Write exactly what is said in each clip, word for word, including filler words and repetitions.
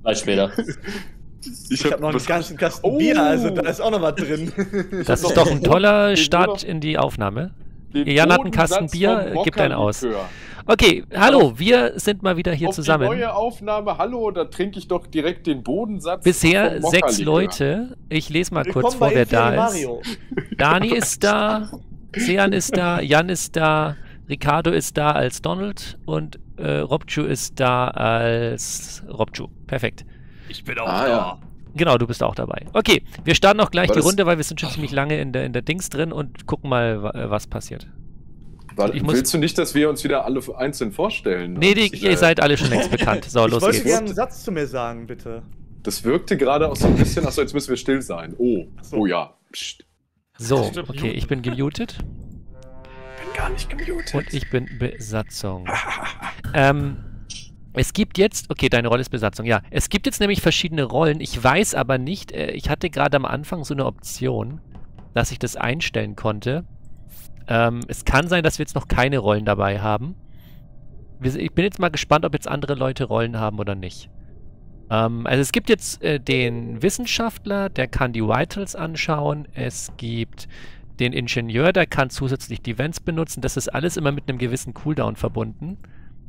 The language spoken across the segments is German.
Gleich später. Ich, Ich hab, habe noch einen was- ganzen Kasten Oh. Bier, also da ist auch noch was drin. Das ist doch ein toller Start in die Aufnahme. Den Jan hat einen Bodensatz Kasten Bier, vom gibt einen aus. Mokka-Likör. Okay, hallo, wir sind mal wieder hier Auf zusammen. die neue Aufnahme, hallo, da trinke ich doch direkt den Bodensatz. Bisher vom sechs Mokka-Likör. Leute. Ich lese mal kurz Willkommen vor, bei wer Inferno da ist. Mario. Dani ist da, Sean ist da, Jan ist da, Ricardo ist da als Donald und äh, Robju ist da als Robju. Perfekt. Ich bin auch Ah, da. ja. Genau, du bist auch dabei. Okay, wir starten auch gleich War die das- Runde, weil wir sind schon ziemlich lange in der, in der Dings drin und gucken mal, wa- was passiert. Warte, Ich muss- willst du nicht, dass wir uns wieder alle einzeln vorstellen? Nee, die, Ich, ihr äh, seid alle schon längst bekannt. So, Ich los wollte geht's. gerne einen Satz zu mir sagen, bitte. Das wirkte gerade auch so ein bisschen, achso, jetzt müssen wir still sein. Oh, so. oh ja. Psst. So, Stimmt, okay, ich bin gemutet Bin gar nicht gemutet. und ich bin Besatzung. ähm, es gibt jetzt, okay, deine Rolle ist Besatzung, ja. Es gibt jetzt nämlich verschiedene Rollen. Ich weiß aber nicht, äh, ich hatte gerade am Anfang so eine Option, dass ich das einstellen konnte. Ähm, es kann sein, dass wir jetzt noch keine Rollen dabei haben. Wir, ich bin jetzt mal gespannt, ob jetzt andere Leute Rollen haben oder nicht. Ähm, also es gibt jetzt äh, den Wissenschaftler, der kann die Vitals anschauen. Es gibt den Ingenieur, der kann zusätzlich die Vents benutzen. Das ist alles immer mit einem gewissen Cooldown verbunden.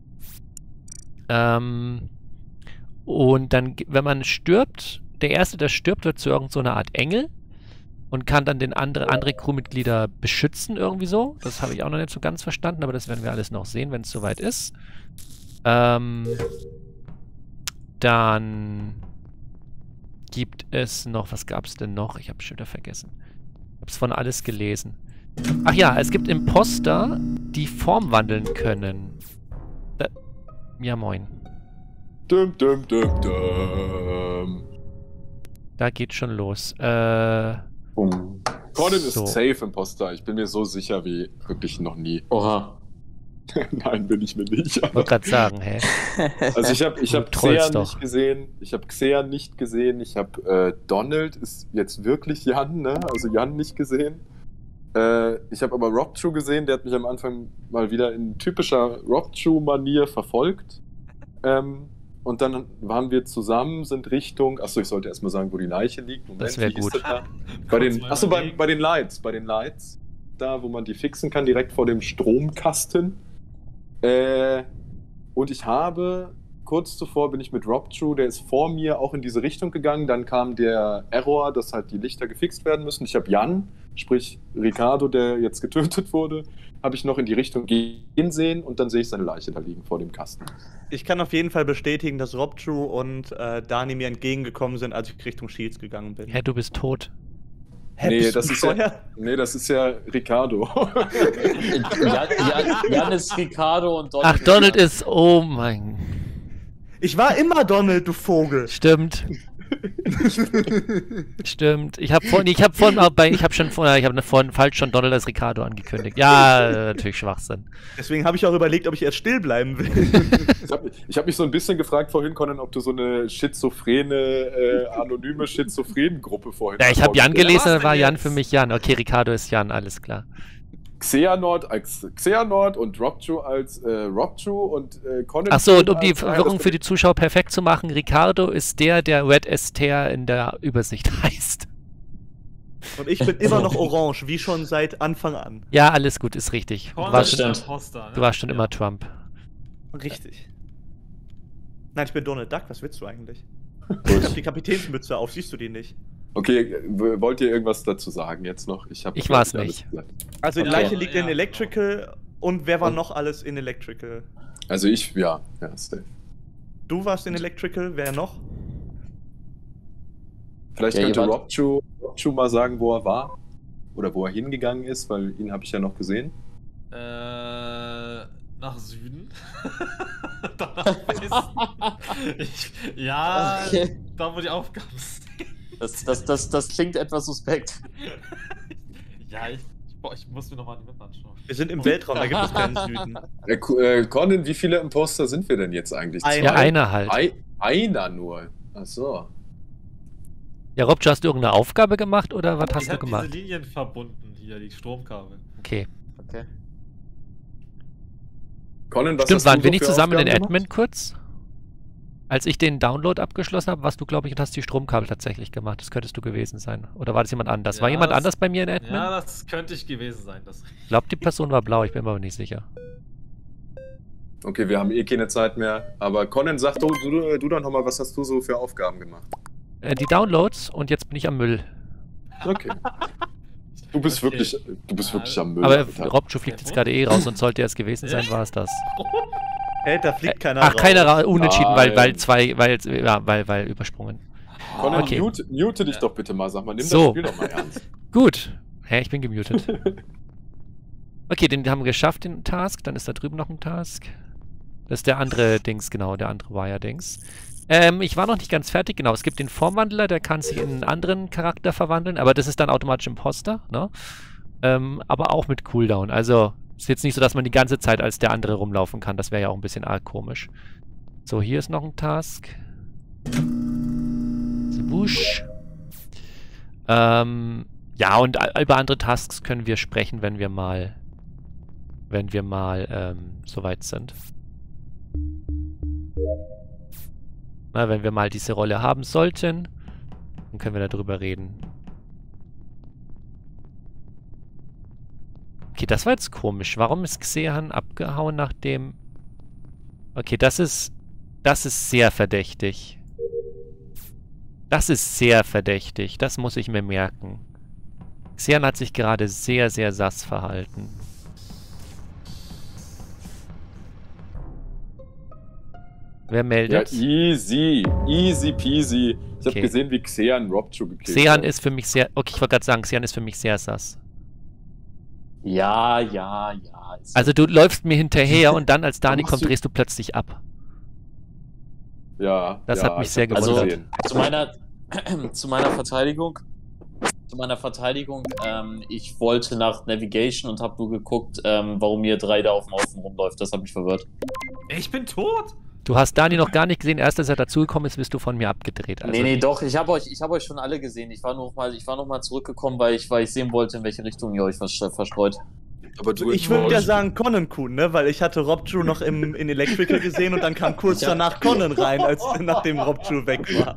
Ähm, und dann, g- wenn man stirbt, der Erste, der stirbt, wird zu irgendeiner so einer Art Engel und kann dann den andere, andere Crewmitglieder beschützen irgendwie so. Das habe ich auch noch nicht so ganz verstanden, aber das werden wir alles noch sehen, wenn es soweit ist. Ähm, dann gibt es noch, was gab es denn noch? Ich habe schon wieder vergessen. Ich habe es von alles gelesen. Ach ja, es gibt Imposter, die Form wandeln können. Da, ja, moin. Dum, dum, dum, dum. Da geht schon los. Äh, Bum. Gordon So. ist safe Imposter. Ich bin mir so sicher wie wirklich noch nie. Oha. Nein, bin ich mir nicht. ich wollte gerade sagen, hä? Also ich habe ich Du hab trollst Xean doch. nicht gesehen. Ich habe Xean nicht gesehen. Ich habe äh, Donald ist jetzt wirklich Jan, ne? Also Jan nicht gesehen. Äh, ich habe aber Robju gesehen. Der hat mich am Anfang mal wieder in typischer Robju-Manier verfolgt. Ähm, und dann waren wir zusammen, sind Richtung. Achso, ich sollte erstmal sagen, wo die Leiche liegt. Moment, Das wär wie hieß gut. das da? Bei den, mal achso, bei, überlegen. bei den Lights. Bei den Lights. Da, wo man die fixen kann, direkt vor dem Stromkasten. Äh, und ich habe, kurz zuvor bin ich mit Robju, der ist vor mir auch in diese Richtung gegangen. Dann kam der Error, dass halt die Lichter gefixt werden müssen. Ich habe Jan, sprich Ricardo, der jetzt getötet wurde, habe ich noch in die Richtung gehen sehen und dann sehe ich seine Leiche da liegen vor dem Kasten. Ich kann auf jeden Fall bestätigen, dass Robju und äh, Dani mir entgegengekommen sind, als ich Richtung Shields gegangen bin. Hä, du bist tot. Hä, Nee, bist das du ist ja, bescheuert? nee, das ist ja Ricardo. Jan, Jan, Jan ist Ricardo und Donald Ach, Donald Jan. ist, oh mein. Ich war immer Donald, du Vogel. Stimmt. Stimmt. Ich habe vorhin, ich habe vorhin auch bei, ich habe schon vorher, ich habe vorhin falsch schon Donald als Ricardo angekündigt. Ja, äh, natürlich Schwachsinn. Deswegen habe ich auch überlegt, ob ich erst still bleiben will. Ich habe ich hab mich so ein bisschen gefragt vorhin, Conan, ob du so eine schizophrene, äh, anonyme Schizophrenen-Gruppe vorhin Ja, ich habe Jan vorgestellt gelesen, was da war denn Jan jetzt? für mich Jan. Okay, Ricardo ist Jan, alles klar. Xehanort als Xehanort und Robju als äh, Robju und äh, Conan. Achso, und um die als- Verwirrung für die Zuschauer perfekt zu machen, Ricardo ist der, der Red Esther in der Übersicht heißt. Und ich bin immer noch orange, wie schon seit Anfang an. Ja, alles gut, ist richtig. Du Conrad warst, ist schon, stimmt. Imposter, ne? du warst schon Ja. immer Trump. Richtig. Nein, ich bin Donald Duck, was willst du eigentlich? Ich hab die Kapitänsmütze auf, siehst du die nicht? Okay, w- wollt ihr irgendwas dazu sagen jetzt noch? Ich, hab, Ich glaub war's alles nicht. gesagt. Also die Okay. Leiche liegt in Ja. Electrical und wer war Und- noch alles in Electrical? Also ich, ja, ja, safe. Du warst in Electrical, wer noch? Vielleicht Ja, könnte ihr wart- Robju, Robju mal sagen, wo er war. Oder wo er hingegangen ist, weil ihn habe ich ja noch gesehen. Äh, nach Süden. Dann nach Westen. Ich, ja, Okay. da wo die Aufgaben sind. Das, das, das, das klingt etwas suspekt. Ja, ich, ich, boah, ich muss mir nochmal die Map anschauen. Wir sind im Weltraum, da gibt es keinen Süden. Äh, Ko- äh, Conan, wie viele Imposter sind wir denn jetzt eigentlich? Ein- Ja, Zwei? einer halt. Ei- einer nur. Ach so. Ja, Robjo, hast du irgendeine Aufgabe gemacht oder was Ich hast du hab gemacht? diese Linien verbunden hier, die Stromkabel. Okay. Okay. Conan, was Stimmt, hast du waren so wir nicht für zusammen in Aufgaben Admin kurz? Als ich den Download abgeschlossen habe, warst du, glaube ich, und hast die Stromkabel tatsächlich gemacht. Das könntest du gewesen sein. Oder war das jemand anders? Ja, war jemand das- anders bei mir in Admin? Ja, das könnte ich gewesen sein. Das Ich glaube, die Person war blau, ich bin mir aber nicht sicher. Okay, wir haben eh keine Zeit mehr. Aber Conan, sag du, du, du doch nochmal, was hast du so für Aufgaben gemacht? Äh, die Downloads und jetzt bin ich am Müll. Okay. Du bist Okay. wirklich, du bist Ja, wirklich am Müll. Aber Alter. Robjo fliegt jetzt gerade eh raus und sollte er es gewesen sein, war es das. Hey, da fliegt keiner Ach, keiner ra unentschieden, weil, weil Nein. zwei, weil, ja, weil, weil übersprungen. Conan, okay. mute, mute dich doch bitte mal, sag mal, nimm So. das Spiel doch mal ernst. Gut. Hä, ich bin gemutet. Okay, den haben wir geschafft, den Task. Dann ist da drüben noch ein Task. Das ist der andere Dings, genau, der andere Wire-Dings. Ähm, ich war noch nicht ganz fertig, genau. Es gibt den Formwandler, der kann sich in einen anderen Charakter verwandeln, aber das ist dann automatisch Imposter, ne? Ähm, aber auch mit Cooldown. Also, ist jetzt nicht so, dass man die ganze Zeit als der andere rumlaufen kann. Das wäre ja auch ein bisschen arg komisch. So, hier ist noch ein Task. Wusch. Ähm, ja, und über andere Tasks können wir sprechen, wenn wir mal, wenn wir mal ähm, soweit sind. Na, wenn wir mal diese Rolle haben sollten, dann können wir darüber reden. Okay, das war jetzt komisch. Warum ist Xehan abgehauen nach dem... Okay, das ist... Das ist sehr verdächtig. Das ist sehr verdächtig. Das muss ich mir merken. Xehan hat sich gerade sehr, sehr sass verhalten. Wer Ja, meldet? easy, easy peasy. Ich Okay. habe gesehen, wie Xehan Robju gekillt Xehan hat. ist für mich sehr... Okay, ich wollte gerade sagen, Xehan ist für mich sehr sass. Ja, ja, ja. Ist Also du läufst mir hinterher und dann, als Dani machst kommt, du- drehst du plötzlich ab. Ja, Das ja, hat mich ich sehr hab das gewundert. gesehen. zu meiner, zu meiner Verteidigung, zu meiner Verteidigung, ähm, ich wollte nach Navigation und habe nur geguckt, ähm, warum ihr drei da auf dem Haufen rumläuft. Das hat mich verwirrt. Ich bin tot? Du hast Dani noch gar nicht gesehen. Erst als er dazugekommen ist, bist du von mir abgedreht. Also, nee, nee, doch, ich habe euch, ich hab euch schon alle gesehen. Ich war noch mal, ich war noch mal zurückgekommen, weil ich, weil ich sehen wollte, in welche Richtung ihr euch vers verstreut. Aber du Ich würde ja sagen Conan Kuhn, ne? Weil ich hatte Robju noch im, in Electrical gesehen und dann kam kurz Ja. danach Conan rein, als nachdem Robju weg war.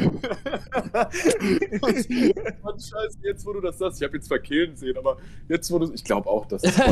Mann, scheiße, jetzt wo du das sagst, ich habe jetzt zwar Killen sehen, aber jetzt wo du... Ich glaube auch, dass es...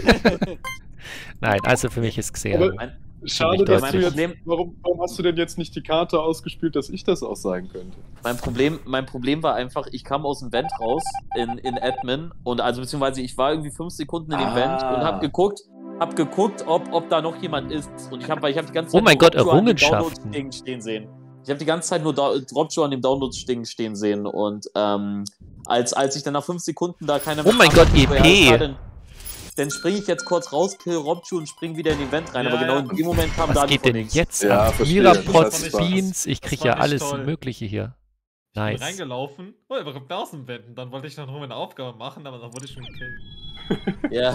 Nein, also für mich ist Xehan. Aber- Mein, Schade, dass Mein du jetzt... Problem- Warum, warum hast du denn jetzt nicht die Karte ausgespielt, dass ich das auch sein könnte? mein, Problem, mein Problem war einfach, ich kam aus dem Vent raus in, in Admin und also beziehungsweise ich war irgendwie fünf Sekunden in dem Ah. Vent und hab geguckt, hab geguckt, ob, ob da noch jemand ist. Und ich habe ich hab die ganze Oh Zeit mein nur Gott, Robjo an dem Errungenschaften. Download-Ding stehen sehen. Ich habe die ganze Zeit nur da, Robjo an dem Download-Ding stehen sehen und ähm, als, als ich dann nach fünf Sekunden da keiner Oh mein Gott, wo er E P. ist, war, Dann, dann springe ich jetzt kurz raus, kill Robjo und spring wieder in den Vent rein. Ja, aber genau ja. in dem Moment kam Was Dani geht von denn links. jetzt Ja, ab? verstehe. Mirapods, Das war nicht- Beans, ich das krieg war ja nicht alles toll. Mögliche hier. Ich bin Nice. reingelaufen. Oh, er kommt aus dem Vent. Und dann wollte ich noch nur meine Aufgabe machen, aber dann wurde ich schon gekillt. Ja.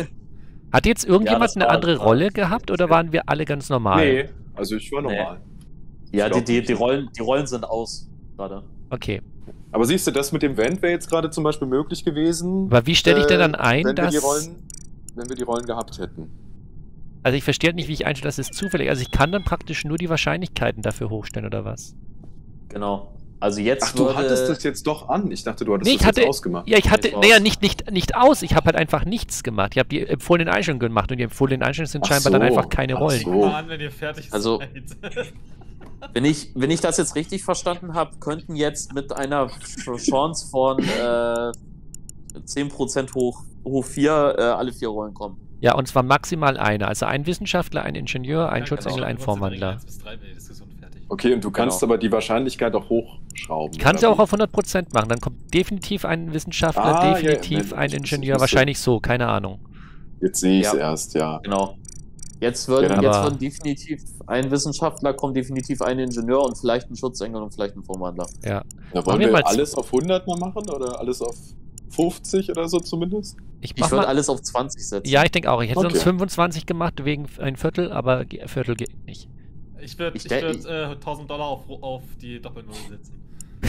Hat jetzt irgendjemand das eine war- andere war- Rolle gehabt oder waren wir alle ganz normal? Nee, also ich war Nee. normal. ja, Ich die, glaub die, nicht. die, Rollen, die Rollen sind aus gerade. Okay. Aber siehst du, das mit dem Vent wäre jetzt gerade zum Beispiel möglich gewesen. Aber wie stelle ich denn dann äh, ein, wenn wir dass... die Rollen, wenn wir die Rollen gehabt hätten? Also ich verstehe halt nicht, wie ich einstelle, das ist zufällig. Also ich kann dann praktisch nur die Wahrscheinlichkeiten dafür hochstellen, oder was? Genau. Also jetzt Ach, du würde... hattest das jetzt doch an. Ich dachte, du hattest Nee, ich das hatte, jetzt ausgemacht. ja, ich hatte, Nicht naja, aus. nicht, nicht, nicht aus. Ich habe halt einfach nichts gemacht. Ich habe die empfohlenen Einstellungen gemacht und die empfohlenen Einstellungen sind Ach scheinbar dann so. einfach keine Ach Rollen. so. Fang mal an, wenn ihr fertig Also- seid. Wenn ich, wenn ich das jetzt richtig verstanden habe, könnten jetzt mit einer Chance von äh, zehn Prozent hoch, hoch vier äh, alle vier Rollen kommen. Ja, und zwar maximal eine. Also ein Wissenschaftler, ein Ingenieur, ein Ja, Schutzengel, genau. ein Wir Vorwandler. eins bis drei, wenn die Diskussion fertig. Okay, und du kannst Genau. aber die Wahrscheinlichkeit auch hochschrauben. Ich kann sie oder auch wie? auf hundert Prozent machen. Dann kommt definitiv ein Wissenschaftler, Ah, ja, definitiv ja, ein ich- ich Ingenieur, wusste. wahrscheinlich so, keine Ahnung. Jetzt sehe ich es Ja. erst, ja. Genau. Jetzt würden, Ja, dann jetzt aber- würden definitiv ein Wissenschaftler, kommt definitiv ein Ingenieur und vielleicht ein Schutzengel und vielleicht ein Vorwandler. Ja. Da Machen wollen wir wir mal alles auf hundert mal machen oder alles auf fünfzig oder so zumindest? Ich Ich mach würde mal, alles auf zwanzig setzen. ja, ich denke auch. Ich hätte Okay. sonst fünfundzwanzig gemacht wegen ein Viertel, aber ge- Viertel geht nicht. Ich würde Ich ich denk- würd, äh, tausend Dollar auf, auf die Doppelnull setzen.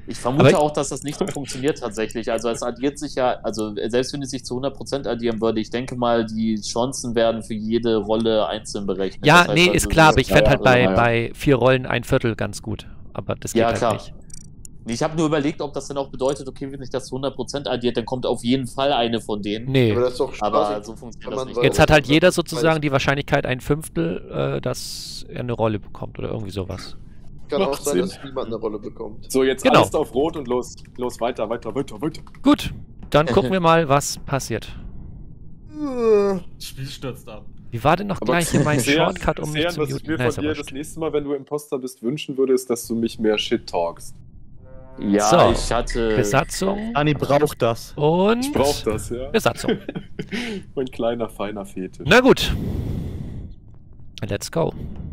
Ich vermute Aber- auch, dass das nicht so funktioniert tatsächlich. Also es addiert sich ja, also selbst wenn es sich zu hundert Prozent addieren würde, ich denke mal, die Chancen werden für jede Rolle einzeln berechnet. Ja, Das heißt nee, also, ist klar, aber ich fände halt bei, ja, ja. bei vier Rollen ein Viertel ganz gut. Aber das geht Ja, halt klar. nicht. Nee, ich habe nur überlegt, ob das dann auch bedeutet, okay, wenn sich das zu hundert Prozent addiert, dann kommt auf jeden Fall eine von denen. Nee. Aber das ist doch Aber spaßig, so funktioniert wenn das man nicht. weiß. Jetzt hat halt das- jeder das- sozusagen die Wahrscheinlichkeit ein Fünftel, äh, dass er eine Rolle bekommt oder irgendwie sowas. Kann auch Macht sein, Sinn. dass niemand eine Rolle bekommt. So, jetzt Genau. alles auf Rot und los. Los, weiter, weiter, weiter, weiter. Gut, dann gucken wir mal, was passiert. Das Spiel stürzt ab. Wie war denn noch Aber gleich hier mein Sean, Shortcut, um mich Sean, zu was ich muten? mir Na, von ist ja dir wurscht. das nächste Mal, wenn du Imposter bist, wünschen würde, ist, dass du mich mehr Shit talkst. Ja, So, ich hatte. Besatzung Dani braucht das. und Ich brauch das, ja. Besatzung. Mein kleiner, feiner Fetisch. Na gut. Let's go.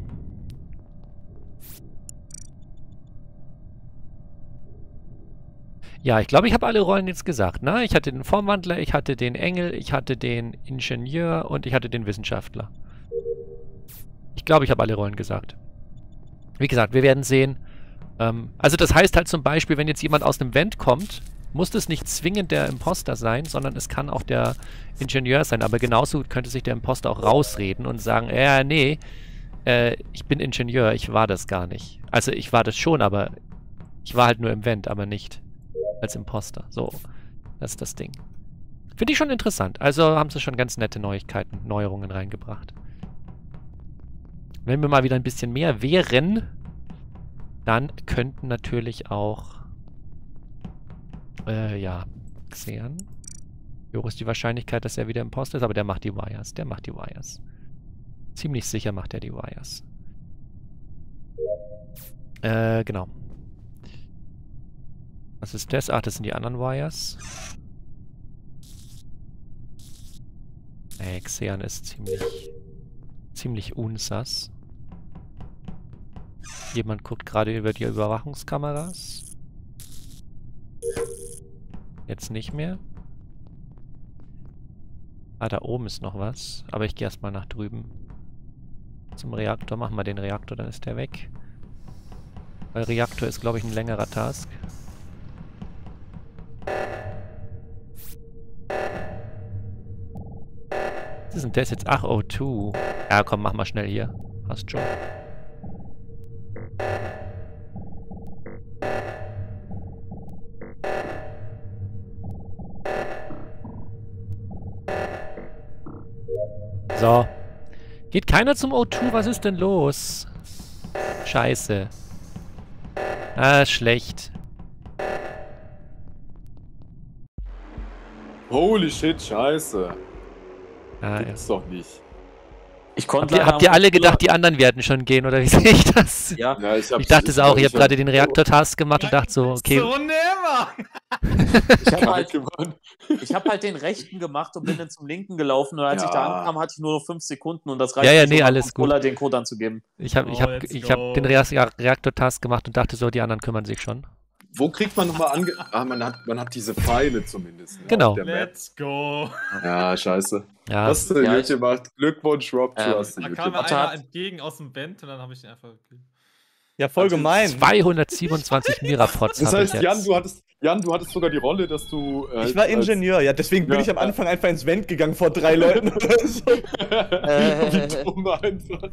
Ja, ich glaube, ich habe alle Rollen jetzt gesagt. Ne? Ich hatte den Formwandler, ich hatte den Engel, ich hatte den Ingenieur und ich hatte den Wissenschaftler. Ich glaube, ich habe alle Rollen gesagt. Wie gesagt, wir werden sehen. Ähm, also das heißt halt zum Beispiel, wenn jetzt jemand aus dem Vent kommt, muss das nicht zwingend der Imposter sein, sondern es kann auch der Ingenieur sein. Aber genauso gut könnte sich der Imposter auch rausreden und sagen, äh, nee, äh, ich bin Ingenieur, ich war das gar nicht. Also ich war das schon, aber ich war halt nur im Vent, aber nicht als Imposter. So, das ist das Ding. Finde ich schon interessant. Also haben sie schon ganz nette Neuigkeiten, Neuerungen reingebracht. Wenn wir mal wieder ein bisschen mehr wären, dann könnten natürlich auch äh, ja, Xean. Wie hoch ist die Wahrscheinlichkeit, dass er wieder Imposter ist? Aber der macht die Wires. Der macht die Wires. Ziemlich sicher macht er die Wires. Äh, genau. Was ist das? Ach, das sind die anderen Wires. Äh, Xean ist ziemlich ziemlich unsass. Jemand guckt gerade über die Überwachungskameras. Jetzt nicht mehr. Ah, da oben ist noch was. Aber ich gehe erstmal nach drüben. Zum Reaktor. Machen wir den Reaktor, dann ist der weg. Weil Reaktor ist, glaube ich, ein längerer Task. Was ist denn das jetzt? Ach, O zwei. Ja, komm, mach mal schnell hier. Passt schon. So. Geht keiner zum O zwei? Was ist denn los? Scheiße. Ah, schlecht. Holy shit, scheiße. Ah, ja. Gibt's doch nicht. Ich Habt konnte ihr, leider habt ihr am alle Controller- gedacht, die anderen werden schon gehen, oder wie sehe ich das? Ja, Ja, ich, hab's- Ich dachte es auch, ich habe hab- gerade den Reaktor-Task gemacht und dachte so, okay, So never! ich habe Kalt halt, geworden. ich hab halt den rechten gemacht und bin dann zum linken gelaufen. Und als ich da Ja. ankam, hatte ich nur noch fünf Sekunden und das reicht Ja, ja, nicht, nee, um am alles gut. Controller den Code anzugeben. ich habe ich Oh, hab, let's ich hab go. den Re Reaktor-Task gemacht und dachte so, die anderen kümmern sich schon. Wo kriegt man nochmal ange... Ah, man hat, man hat diese Pfeile zumindest. ne, Genau. auf der Map. Let's go! Ja, scheiße. Ja, Hast du Ja, gut ich- gemacht. Glückwunsch, Rob. Du Ähm, hast du Da gut kam mir gemacht. gemacht. einer entgegen aus dem Vent und dann habe ich ihn einfach gekillt. Ja, voll gemein. zweihundertsiebenundzwanzig Mirapods Das habe ich heißt, Jan jetzt. du, hattest, Jan, du hattest sogar die Rolle, dass du... äh, Ich war als- Ingenieur, ja, deswegen bin Ja, ich am ja. Anfang einfach ins Vent gegangen vor drei Leuten oder so. Wie dumm einfach.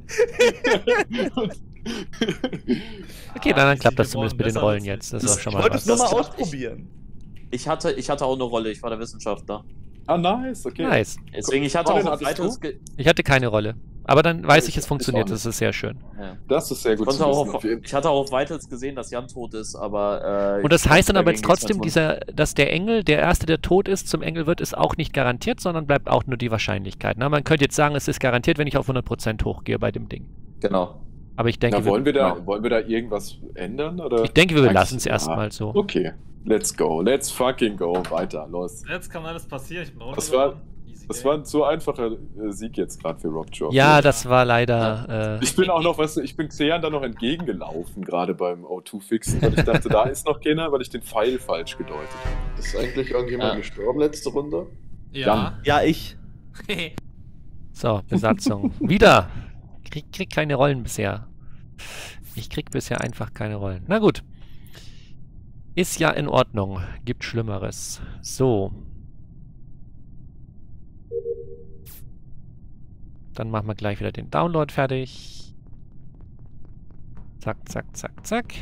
Okay, dann, dann klappt das Sie zumindest mit den gewonnen, Rollen besser jetzt. Das als ist ich. auch schon Ich mal wollte was. es nur mal Das klappt. ausprobieren. Ich hatte, ich hatte auch eine Rolle, ich war der Wissenschaftler. Ah, nice, okay. Nice. Deswegen, ich hatte Colin, auch auf hattest weiteres. du? Ge Ich hatte keine Rolle. Aber dann weiß ich, Ich- es ich funktioniert. auch Das ist sehr schön. ja. Das ist sehr Ich, gut konnte zu auch wissen, auf, auf jeden ich hatte auch auf weiteres gesehen, dass Jan tot ist, aber. Äh, Und das ich heißt dann konnte aber jetzt dagegen nichts trotzdem, mehr tun. dieser, dass der Engel, der Erste, der tot ist, zum Engel wird, ist auch nicht garantiert, sondern bleibt auch nur die Wahrscheinlichkeit. Na, man könnte jetzt sagen, es ist garantiert, wenn ich auf hundert Prozent hochgehe bei dem Ding. Genau. Aber ich denke, Na, wollen wir, da, genau. wollen wir da irgendwas ändern? Oder? ich denke, wir Eigentlich- lassen es ja. erstmal so. Okay, let's go. Let's fucking go. Weiter, los. Jetzt kann alles passieren. Ich bin Das war- rausgekommen. Easy Das game. war ein so einfacher äh, Sieg jetzt gerade für Rob Job. Ja, das war leider. Äh, Ich bin auch noch, weißt du, ich bin Xean da noch entgegengelaufen, gerade beim O zwei Fixen, weil ich dachte, da ist noch keiner, weil ich den Pfeil falsch gedeutet habe. Ist eigentlich irgendjemand Ja. gestorben letzte Runde? Ja. Ja, ich. so, Besatzung. Wieder. Krieg, krieg keine Rollen bisher. Ich krieg bisher einfach keine Rollen. Na gut. Ist ja in Ordnung. Gibt Schlimmeres. So. Dann machen wir gleich wieder den Download fertig. Zack, zack, zack, zack.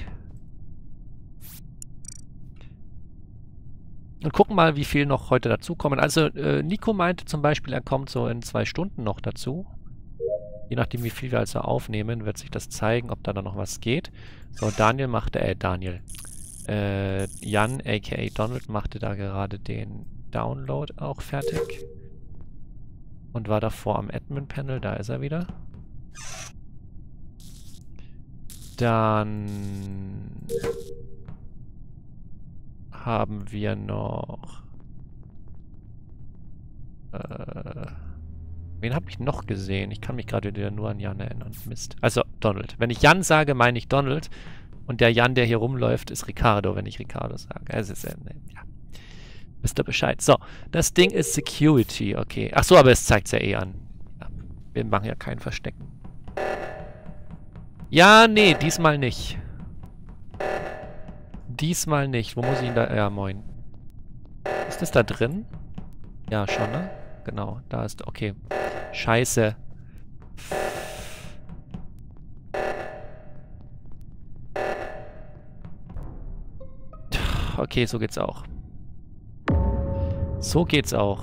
Und gucken mal, wie viel noch heute dazukommen. Also, äh, Nico meinte zum Beispiel, er kommt so in zwei Stunden noch dazu. Je nachdem, wie viel wir also aufnehmen, wird sich das zeigen, ob da noch was geht. So, Daniel machte, äh, Daniel. Äh, Jan, aka Donald, machte da gerade den Download auch fertig. Und war davor am Admin-Panel, da ist er wieder. Dann haben wir noch... Äh, wen habe ich noch gesehen? Ich kann mich gerade wieder nur an Jan erinnern. Mist. Also Donald. Wenn ich Jan sage, meine ich Donald. Und der Jan, der hier rumläuft, ist Ricardo, wenn ich Ricardo sage. Es ist, äh, ja. Wisst ihr Bescheid. So, das Ding ist Security, okay. Ach so, aber es zeigt es ja eh an. Ja, wir machen ja kein Verstecken. Ja, nee, diesmal nicht. Diesmal nicht. Wo muss ich ihn da... Ja, moin. Ist das da drin? Ja, schon, ne? Genau, da ist... Okay. Scheiße. Okay, so geht's auch. So geht's auch.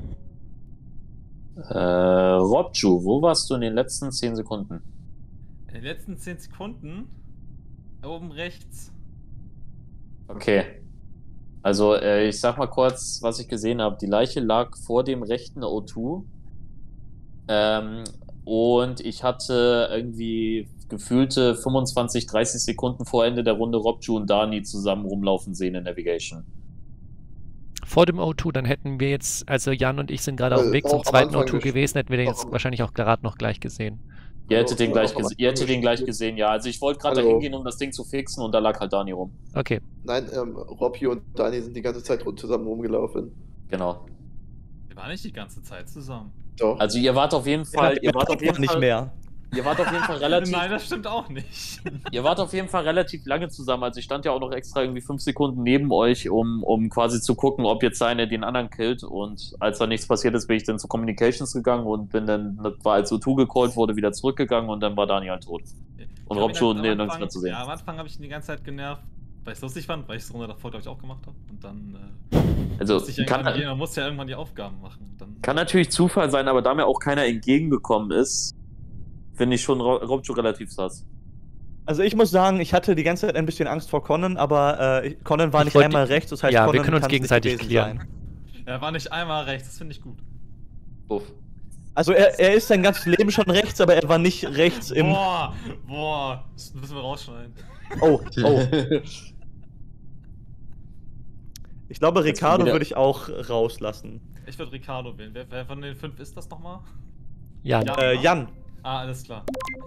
Äh, Robju, wo warst du in den letzten zehn Sekunden? In den letzten zehn Sekunden? Oben rechts. Okay. Also, äh, ich sag mal kurz, was ich gesehen habe. Die Leiche lag vor dem rechten O zwei. Ähm, und ich hatte irgendwie gefühlte fünfundzwanzig, dreißig Sekunden vor Ende der Runde Robju und Dani zusammen rumlaufen sehen in Navigation. Vor dem O zwei, dann hätten wir jetzt, also Jan und ich sind gerade auf dem Äh, Weg auch zum am zweiten O Anfang zwei gewesen, hätten wir den auch jetzt am- wahrscheinlich auch gerade noch gleich gesehen. Ihr hättet den gleich, Auch am gese ihr hättet den gleich gesehen, ja. Also ich wollte gerade Hallo. dahin gehen, um das Ding zu fixen und da lag halt Dani rum. Okay. Nein, ähm, Robby und Dani sind die ganze Zeit rund zusammen rumgelaufen. Genau. Wir waren nicht die ganze Zeit zusammen. Doch. Also ihr wart auf jeden Fall, ihr wart auf jeden nicht Fall, mehr. ihr wart auf jeden Fall relativ, Nein, das stimmt auch nicht. ihr wart auf jeden Fall relativ lange zusammen. Also ich stand ja auch noch extra irgendwie fünf Sekunden neben euch, um, um quasi zu gucken, ob jetzt eine den anderen killt. Und als da nichts passiert ist, bin ich dann zu Communications gegangen und bin dann, war als O zwei gecallt wurde, wieder zurückgegangen und dann war Dani halt tot. Und Ich hab Rob ihn schon am nee, Anfang- nirgends mehr zu sehen. Ja, am Anfang habe ich ihn die ganze Zeit genervt, weil ich es lustig fand, weil ich es Runde davor, glaube ich, auch gemacht habe. Und dann äh, Also musste ich kann, irgendwann gehen, man muss ja irgendwann die Aufgaben machen. Und dann, kann natürlich Zufall sein, aber da mir auch keiner entgegengekommen ist, finde ich schon Ro- Robjo relativ sass. Also ich muss sagen, ich hatte die ganze Zeit ein bisschen Angst vor Conan, aber äh, Conan war Ich nicht wollte- einmal rechts, das heißt, ja, wir Conan können uns kann es gegenseitig nicht gewesen klären. sein. er war nicht einmal rechts, das finde ich gut. Uff. Also er, er ist sein ganzes Leben schon rechts, aber er war nicht rechts im... Boah, boah, das müssen wir rausschneiden. Oh, oh. Ich glaube, Jetzt Ricardo wieder- würde ich auch rauslassen. Ich würde Ricardo wählen. Wer, wer von den fünf ist das nochmal? Jan. Ja. Äh, Jan. Ah, alles klar.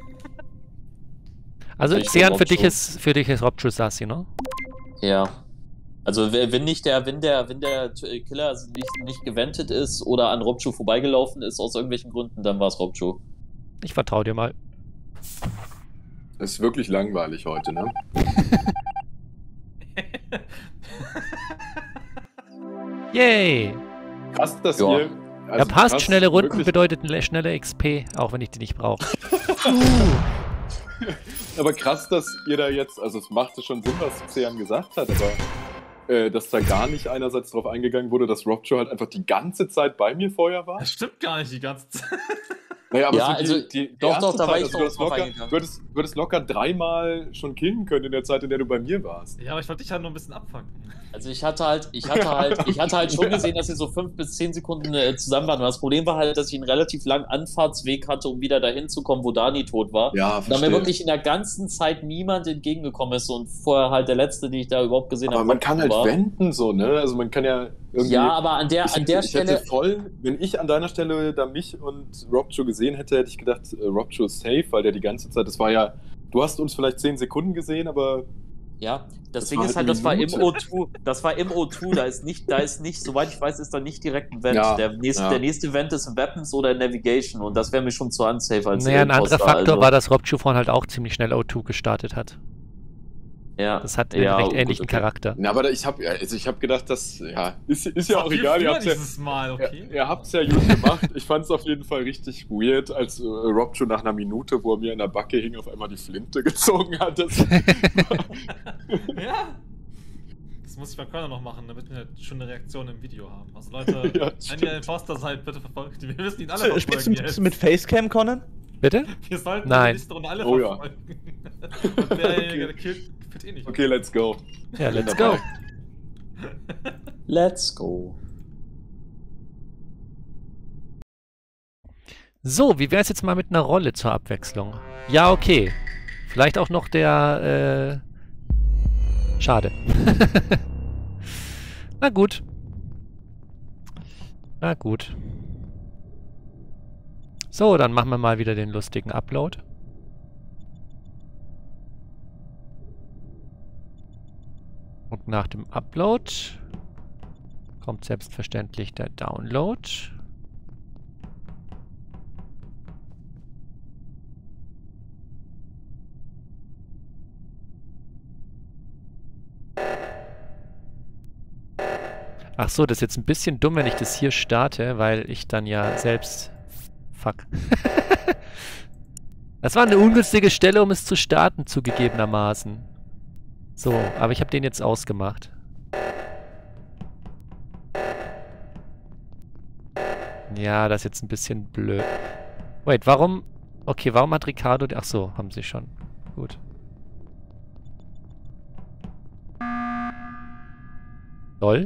Also Ich Sean, bin für dich Robjo. ist für dich ist Robjo Sassi, ne? Ja. Also wenn wenn nicht der, wenn der, wenn der Killer also nicht, nicht gewendet ist oder an Robjo vorbeigelaufen ist aus irgendwelchen Gründen, dann war es Robjo. Ich vertraue dir mal. Es ist wirklich langweilig heute, ne? Yay! Krass, dass Ja. ihr. Ja, also passt. krass, Schnelle Runden wirklich- bedeutet le- schnelle X P, auch wenn ich die nicht brauche. Aber krass, dass ihr da jetzt, also es machte schon Sinn, was Sean gesagt hat, aber äh, dass da gar nicht einerseits drauf eingegangen wurde, dass Robjo halt einfach die ganze Zeit bei mir vorher war. Das stimmt gar nicht die ganze Zeit. Naja, aber Ja, so die, also, die, die doch, erste doch, da war Zeit, ich also doch du, hast drauf locker, eingegangen. du, hättest, du hättest locker dreimal schon killen können in der Zeit, in der du bei mir warst. Ja, aber ich wollte dich halt nur ein bisschen abfangen. Also ich hatte halt, ich hatte halt, ich hatte halt schon gesehen, dass sie so fünf bis zehn Sekunden äh, zusammen waren. Und das Problem war halt, dass ich einen relativ langen Anfahrtsweg hatte, um wieder dahin zu kommen, wo Dani tot war. Ja, Da mir wirklich in der ganzen Zeit niemand entgegengekommen ist und vorher halt der letzte, den ich da überhaupt gesehen Aber habe. man kann halt war. wenden so, ne? Also man kann ja irgendwie... Ja, aber an der, ich, an der ich Stelle. hätte voll, wenn ich an deiner Stelle da mich und Robjo gesehen hätte, hätte ich gedacht, äh, Robjo ist safe, weil der die ganze Zeit, das war ja, du hast uns vielleicht zehn Sekunden gesehen, aber Ja, das, Das Ding war ist halt halt, das war eine im Minute. O zwei, das war im O zwei, da ist nicht, da ist nicht, soweit ich weiß, ist da nicht direkt ein Vent. Ja, der, nächste, ja. der nächste Event ist in Weapons oder in Navigation und das wäre mir schon zu unsafe als Naja, ein anderer Imposter, Faktor also. war, dass Robjo vorhin halt auch ziemlich schnell O zwei gestartet hat. Ja. Das hat einen ja, recht gut, ähnlichen okay. Charakter. Na, aber ich habe also ich hab gedacht, dass, ja, ist, ist ja Das auch war viel egal. Ihr früher habt's ja, dieses Mal, okay. ihr, ihr habt's ja gut gemacht. Ich fand es auf jeden Fall richtig weird, als äh, Rob schon nach einer Minute, wo er mir in der Backe hing, auf einmal die Flinte gezogen hat. Das, Ja. Das muss ich bei Körner noch machen, damit wir schon eine Reaktion im Video haben. Also Leute, Ja, wenn stimmt. ihr Imposter seid, bitte verfolgt ihn. Wir müssen ihn alle Spielst verfolgen du jetzt. mit Facecam, Conan? Bitte? Wir sollten Nein. die Runde alle Oh ja. verfolgen. Und derjenige, der killt, killt eh nicht. okay, let's go. Ja, let's Dabei. go. Let's go. So, wie wäre es jetzt mal mit einer Rolle zur Abwechslung? Ja, okay. Vielleicht auch noch der, äh... Schade. Na gut. Na gut. So, dann machen wir mal wieder den lustigen Upload. Und nach dem Upload kommt selbstverständlich der Download. Ach so, das ist jetzt ein bisschen dumm, wenn ich das hier starte, weil ich dann ja selbst... Fuck. Das war eine ungünstige Stelle, um es zu starten, zugegebenermaßen. So, aber ich habe den jetzt ausgemacht. Ja, das ist jetzt ein bisschen blöd. Wait, warum... Okay, warum hat Ricardo... Ach so, haben sie schon. Gut. Lol.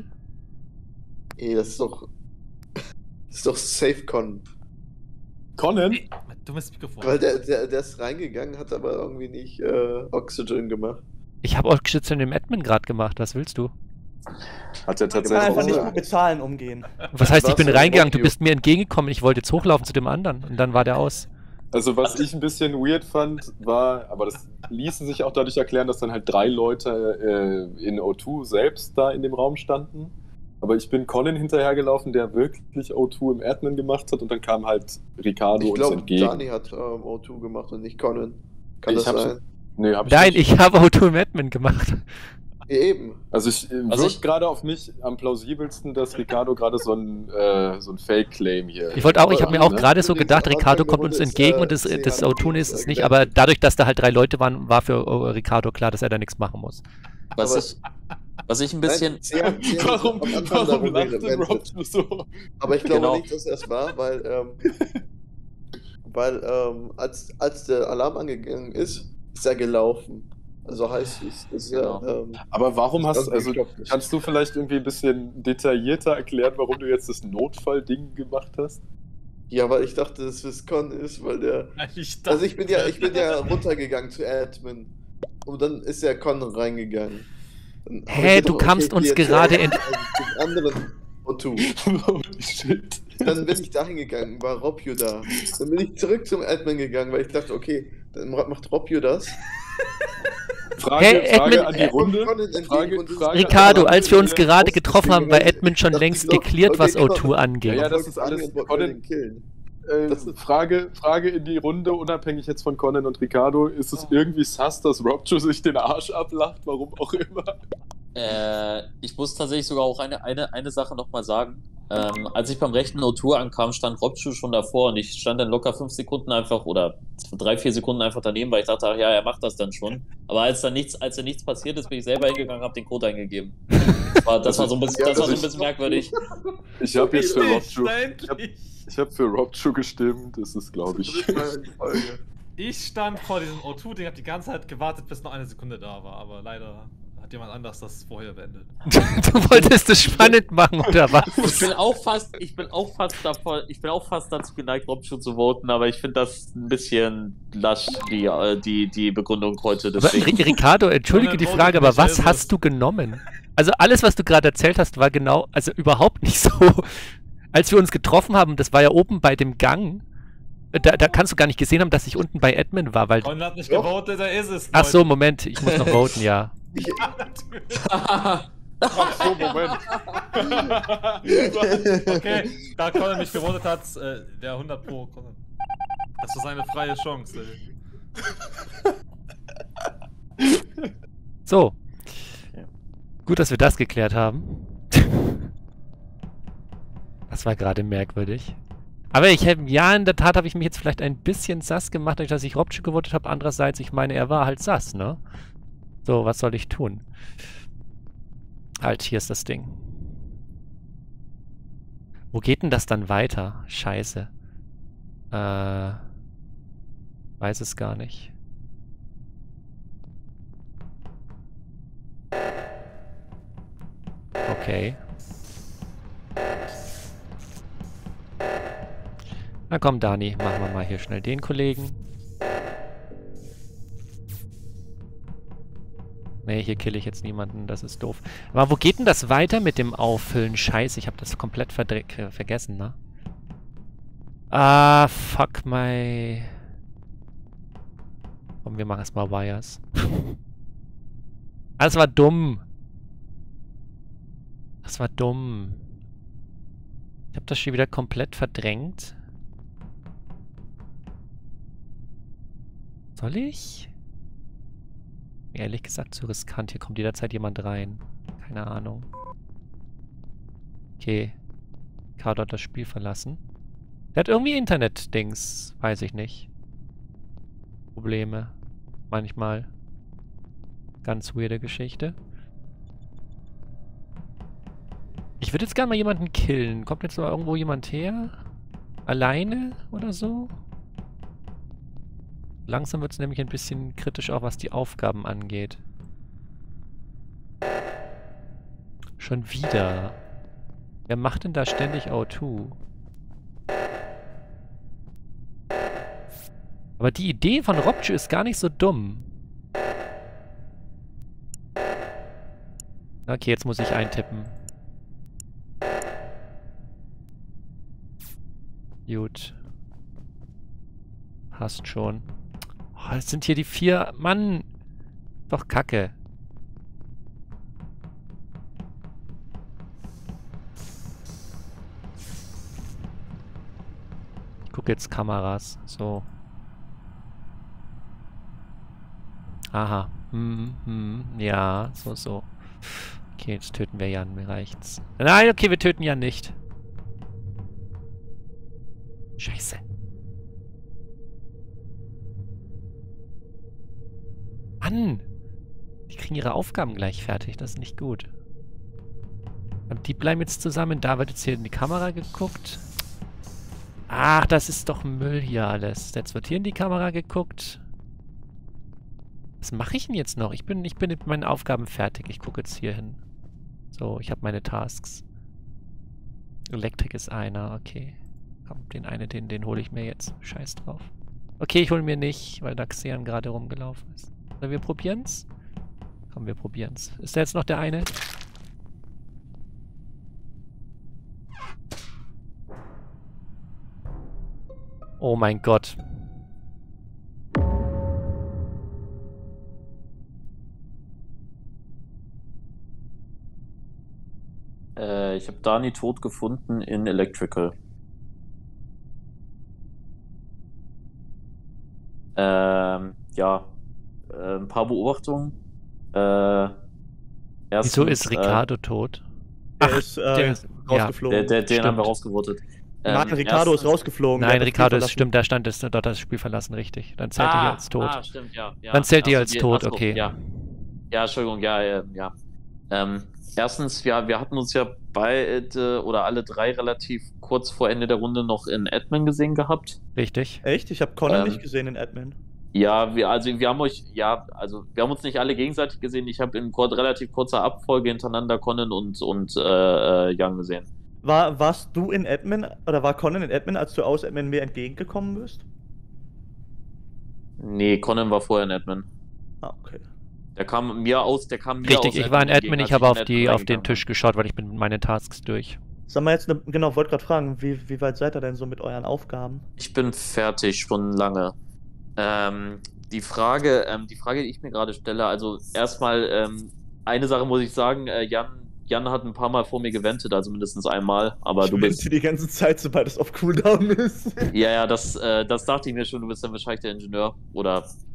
Ey, das ist doch. Das ist doch SafeCon. Conan? Ey, mein dummes Mikrofon. Weil der, der, der ist reingegangen, hat aber irgendwie nicht äh, Oxygen gemacht. Ich habe Oxygen im Admin gerade gemacht. Was willst du? Hat er Ich kann tatsächlich einfach nicht auch- gut mit Zahlen umgehen. Was heißt, ich Was bin für ein reingegangen? Du Review? bist mir entgegengekommen. Ich wollte jetzt hochlaufen zu dem anderen. Und dann war der aus. Also was ich ein bisschen weird fand, war, aber das ließe sich auch dadurch erklären, dass dann halt drei Leute äh, in O zwei selbst da in dem Raum standen. Aber ich bin Colin hinterhergelaufen, der wirklich O zwei im Admin gemacht hat und dann kam halt Ricardo Ich uns glaube, entgegen. Dani hat ähm, O zwei gemacht und nicht Conan. Kann Ich das hab's- sein? Nee, hab ich Nein, nicht. ich habe Auto im Admin gemacht. Ja, eben. Also ich äh, Also wirkt ich- gerade auf mich am plausibelsten, dass Ricardo gerade so ein, äh, so ein Fake-Claim hier. Ich wollte auch, ich habe mir auch Ne? gerade so Übrigens, gedacht, am Ricardo Anfang der kommt uns Runde ist, entgegen äh, und das, C das H O2 D ist es nicht, erklärt. aber dadurch, dass da halt drei Leute waren, war für äh, Ricardo klar, dass er da nichts machen muss. Was Aber- ich, was ich ein bisschen. Nein, C H D Warum, am Anfang der warum Runde lacht denn Rob gewendet. so? Aber ich glaube Genau. nicht, dass er es war, weil, ähm, weil ähm, als, als der Alarm angegangen ist, ist er gelaufen. Also heißt es, ist Genau. er. Ähm, Aber warum hast das also gestoppt ist. kannst du vielleicht irgendwie ein bisschen detaillierter erklären, warum du jetzt das Notfallding gemacht hast? Ja, weil ich dachte, dass es Con ist, weil der. Ich Also ich bin ja, ich bin ja runtergegangen zu Admin. Und dann ist der Con reingegangen. Dann hab Hä, ich du gedacht, kamst okay, uns jetzt gerade äh, ent- zum anderen O zwei. Holy shit. Dann bin ich da hingegangen, war Robju da. Dann bin ich zurück zum Admin gegangen, weil ich dachte, okay, dann ma- macht Robju das. Frage, Hey, Frage Admin, an die äh, Runde. Conan entgegen Frage, und es- Frage Ricardo, an- als wir uns Ja, gerade ich getroffen haben, war Admin schon dachte längst ich so, geklärt, was okay, O zwei Con- angeht. Ja, ja, das Wollte ist alles- Dani und wollte Conan- den killen. Äh, Das ist- Frage, Frage in die Runde, unabhängig jetzt von Conan und Ricardo. Ist es irgendwie sass, dass Robjo sich den Arsch ablacht, warum auch immer? Äh, ich muss tatsächlich sogar auch eine, eine, eine Sache nochmal sagen. Ähm, als ich beim rechten O zwei ankam, stand Robschu schon davor und ich stand dann locker fünf Sekunden einfach oder drei, vier Sekunden einfach daneben, weil ich dachte, ach ja, er macht das dann schon. Aber als dann nichts, als dann nichts passiert ist, bin ich selber hingegangen und habe den Code eingegeben. Das war, das war so ein bisschen, Ja, das war so das ein bisschen merkwürdig. Ich habe jetzt für Endlich, Robjo, endlich. ich habe für Robjo gestimmt. Das ist, glaube ich. Drittmal in Folge. Ich stand vor diesem O zwei-Ding, hab die ganze Zeit gewartet, bis noch eine Sekunde da war, aber leider hat jemand anders das vorher beendet. Du wolltest es spannend machen, oder Ich was? bin auch fast, ich bin auch fast davor, ich bin auch fast dazu geneigt, Robschu zu voten, aber ich finde das ein bisschen lasch, die, äh, die, die Begründung heute. Aber, Deswegen. Ri- Ricardo, entschuldige die Frage, aber was hast du genommen? Also alles, was du gerade erzählt hast, war genau, also überhaupt nicht so. Als wir uns getroffen haben, das war ja oben bei dem Gang, da, da kannst du gar nicht gesehen haben, dass ich unten bei Admin war, weil... Con hat nicht Doch. gewotet, da ist es. Ach so, Leute. Moment, ich muss noch voten, ja. Ich, Ja, natürlich. Ach so, Moment. Okay, da Con nicht gewotet hat, äh, der hundert Pro Con. Das ist eine freie Chance, ey. So. Okay. Gut, dass wir das geklärt haben. Das war gerade merkwürdig. Aber ich hätte, ja, in der Tat habe ich mich jetzt vielleicht ein bisschen sass gemacht, dadurch, dass ich Robci gewotet habe. Andererseits, ich meine, er war halt sass, ne? So, was soll ich tun? Halt, hier ist das Ding. Wo geht denn das dann weiter? Scheiße. Äh. Weiß es gar nicht. Okay. Na komm, Dani, machen wir mal hier schnell den Kollegen. Nee, hier kill ich jetzt niemanden, das ist doof. Aber wo geht denn das weiter mit dem Auffüllen? Scheiße, ich habe das komplett verdre- vergessen, ne? Ah, fuck my... Komm, wir machen erstmal Wires. Das war dumm. Das war dumm. Ich habe das schon wieder komplett verdrängt. Soll ich? Ehrlich gesagt zu riskant. Hier kommt jederzeit jemand rein. Keine Ahnung. Okay. Cardo hat das Spiel verlassen. Der hat irgendwie Internet-Dings. Weiß ich nicht. Probleme. Manchmal. Ganz weirde Geschichte. Ich würde jetzt gerne mal jemanden killen. Kommt jetzt mal irgendwo jemand her? Alleine oder so? Langsam wird es nämlich ein bisschen kritisch, auch was die Aufgaben angeht. Schon wieder. Wer macht denn da ständig O zwei? Aber die Idee von Robci ist gar nicht so dumm. Okay, jetzt muss ich eintippen. Gut. Passt schon. Oh, das sind hier die vier... Mann! Doch kacke. Ich gucke jetzt Kameras. So. Aha. Hm, hm. Ja, so, so. Okay, jetzt töten wir Jan. Mir reicht's. Nein, okay, wir töten Jan nicht. Scheiße. Mann! Die kriegen ihre Aufgaben gleich fertig. Das ist nicht gut. Und die bleiben jetzt zusammen. Da wird jetzt hier in die Kamera geguckt. Ach, das ist doch Müll hier alles. Jetzt wird hier in die Kamera geguckt. Was mache ich denn jetzt noch? Ich bin, ich bin mit meinen Aufgaben fertig. Ich gucke jetzt hier hin. So, ich habe meine Tasks. Elektrik ist einer, okay. Komm, den einen, den, den hole ich mir jetzt. Scheiß drauf. Okay, ich hole mir nicht, weil Daxian gerade rumgelaufen ist. Oder wir probieren's? Komm, wir probieren's. Ist da jetzt noch der eine? Oh mein Gott. Äh, ich habe Dani tot gefunden in Electrical. Ähm, ja. Äh, ein paar Beobachtungen. Äh, erstens, Wieso ist Ricardo äh, tot? Der Ach, ist äh, der ist- rausgeflogen. Der, der, den Stimmt. haben wir rausgevotet. Nein, Ähm, Ricardo ist erstens- rausgeflogen. der Nein, hat das Ricardo Spiel ist, verlassen. stimmt, da stand es, dort hat das Spiel verlassen, richtig. Dann zählt er hier als tot. Ah, stimmt, ja. ja. Dann zählt ihr Ach so, als die- tot, ach so, okay. Ja. ja, Entschuldigung, ja, äh, ja. Ähm, erstens, ja, wir hatten uns ja beide oder alle drei relativ kurz vor Ende der Runde noch in Admin gesehen gehabt. Richtig. Echt? Ich habe Conan Ähm, nicht gesehen in Admin. Ja, wir, also wir haben euch, ja, also wir haben uns nicht alle gegenseitig gesehen. Ich habe in kur relativ kurzer Abfolge hintereinander Conan und, und äh, äh, Jan gesehen. War, warst du in Admin, oder war Conan in Admin, als du aus Admin mir entgegengekommen bist? Nee, Conan war vorher in Admin. Ah, okay. Der kam mir aus, der kam mir Richtig, aus ich war in entgegen, Admin, als ich habe in auf, Admin die, auf den reingegangen Tisch geschaut, weil ich bin mit meinen Tasks durch. Sag mal jetzt, ne, genau, wollte gerade fragen, wie, wie weit seid ihr denn so mit euren Aufgaben? bin. Ich bin fertig, schon lange. Ähm, die Frage, ähm, die Frage, die ich mir gerade stelle, also erstmal, ähm, eine Sache muss ich sagen, äh, Jan, Jan hat ein paar Mal vor mir gewendet, also mindestens einmal, aber ich du bist... die ganze Zeit, sobald es auf Cooldown ist. Ja, ja, das, äh, das dachte ich mir schon, du bist dann wahrscheinlich der Ingenieur oder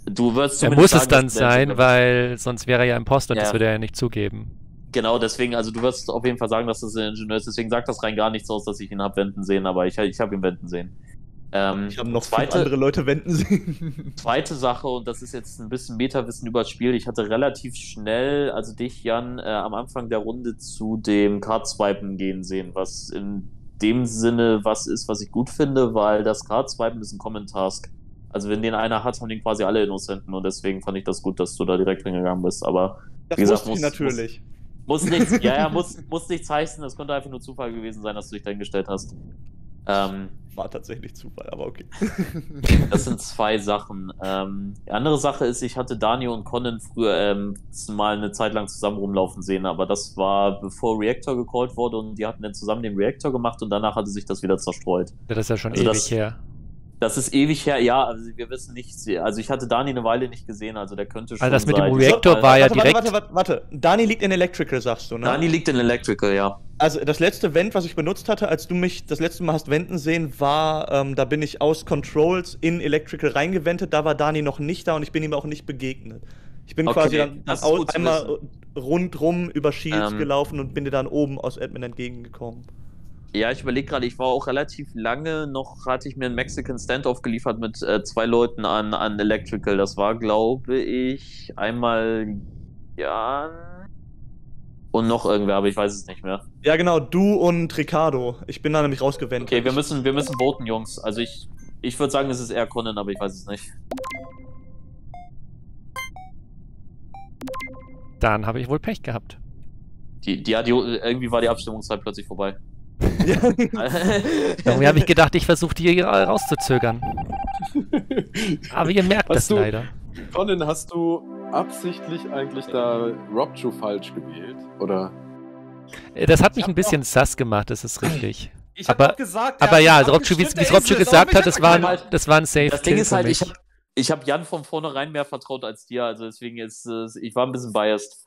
Du wirst Er zumindest muss es sagen, dann dass der sein, Ingenieur- weil sonst wäre er ja Imposter und Ja. das würde er ja nicht zugeben. Genau, deswegen, also du wirst auf jeden Fall sagen, dass das ein Ingenieur ist, deswegen sagt das rein gar nichts aus, dass ich ihn hab wenden sehen, aber ich, ich habe ihn wenden sehen. Ähm, Ich habe noch fünf zweite, andere Leute wenden sehen. zweite Sache, und das ist jetzt ein bisschen Metawissen über das Spiel, ich hatte relativ schnell, also dich, Jan, äh, am Anfang der Runde zu dem Card-Swipen gehen sehen, was in dem Sinne was ist, was ich gut finde, weil das Card-Swipen ist ein Common-Task. Also wenn den einer hat, haben den quasi alle Innocenten und deswegen fand ich das gut, dass du da direkt hingegangen bist, aber Das wie gesagt, wusste ich muss- natürlich. muss nichts, ja, ja, muss, muss nichts heißen, das konnte einfach nur Zufall gewesen sein, dass du dich dahingestellt hast. Ähm, War tatsächlich Zufall, aber okay. Das sind zwei Sachen. Ähm, die andere Sache ist, ich hatte Daniel und Conan früher ähm, mal eine Zeit lang zusammen rumlaufen sehen, aber das war bevor Reactor gecallt wurde und die hatten dann zusammen den Reactor gemacht und danach hatte sich das wieder zerstreut. Ja, das ist ja schon Also ewig das- her. Das ist ewig her, ja, also wir wissen nicht, also ich hatte Dani eine Weile nicht gesehen, also der könnte schon Also das mit dem seit- Reactor war ja warte, direkt. warte, warte, warte, warte. Dani liegt in Electrical, sagst du, ne? Dani liegt in Electrical, ja. Also das letzte Vent, was ich benutzt hatte, als du mich das letzte Mal hast wenden sehen, war, ähm, da bin ich aus Controls in Electrical reingewendet, da war Dani noch nicht da und ich bin ihm auch nicht begegnet. Ich bin Okay, quasi dann, das dann ist au- gut zu einmal rundrum über Shields Ähm. gelaufen und bin dir dann oben aus Admin entgegengekommen. Ja, ich überlege gerade, ich war auch relativ lange noch, hatte ich mir einen Mexican Standoff geliefert mit äh, zwei Leuten an, an Electrical. Das war, glaube ich, einmal Jan und noch irgendwer, aber ich weiß es nicht mehr. Ja genau, du und Ricardo. Ich bin da nämlich rausgewendet. Okay, wir müssen, wir müssen voten, Jungs. Also ich, ich würde sagen, es ist eher Conan, aber ich weiß es nicht. Dann habe ich wohl Pech gehabt. Die, die, die, irgendwie war die Abstimmungszeit plötzlich vorbei. Ja. Irgendwie habe ich gedacht, ich versuche die hier rauszuzögern. Aber ihr merkt Hast das du- leider. Conan, hast du absichtlich eigentlich da Robju falsch gewählt? Oder? Äh, Das hat Ich mich hab ein bisschen sass gemacht, das ist richtig. Ich hab Aber- doch gesagt, er Aber hat ja, sich Robju, wie abgestimmt, es er Robju ist es. gesagt Warum hat, das war, ist er ein, das war ein Safe Das Ding Kill ist für halt, mich. ich habe ich hab Jan von vornherein mehr vertraut als dir, also deswegen ist es, ich war ein bisschen biased.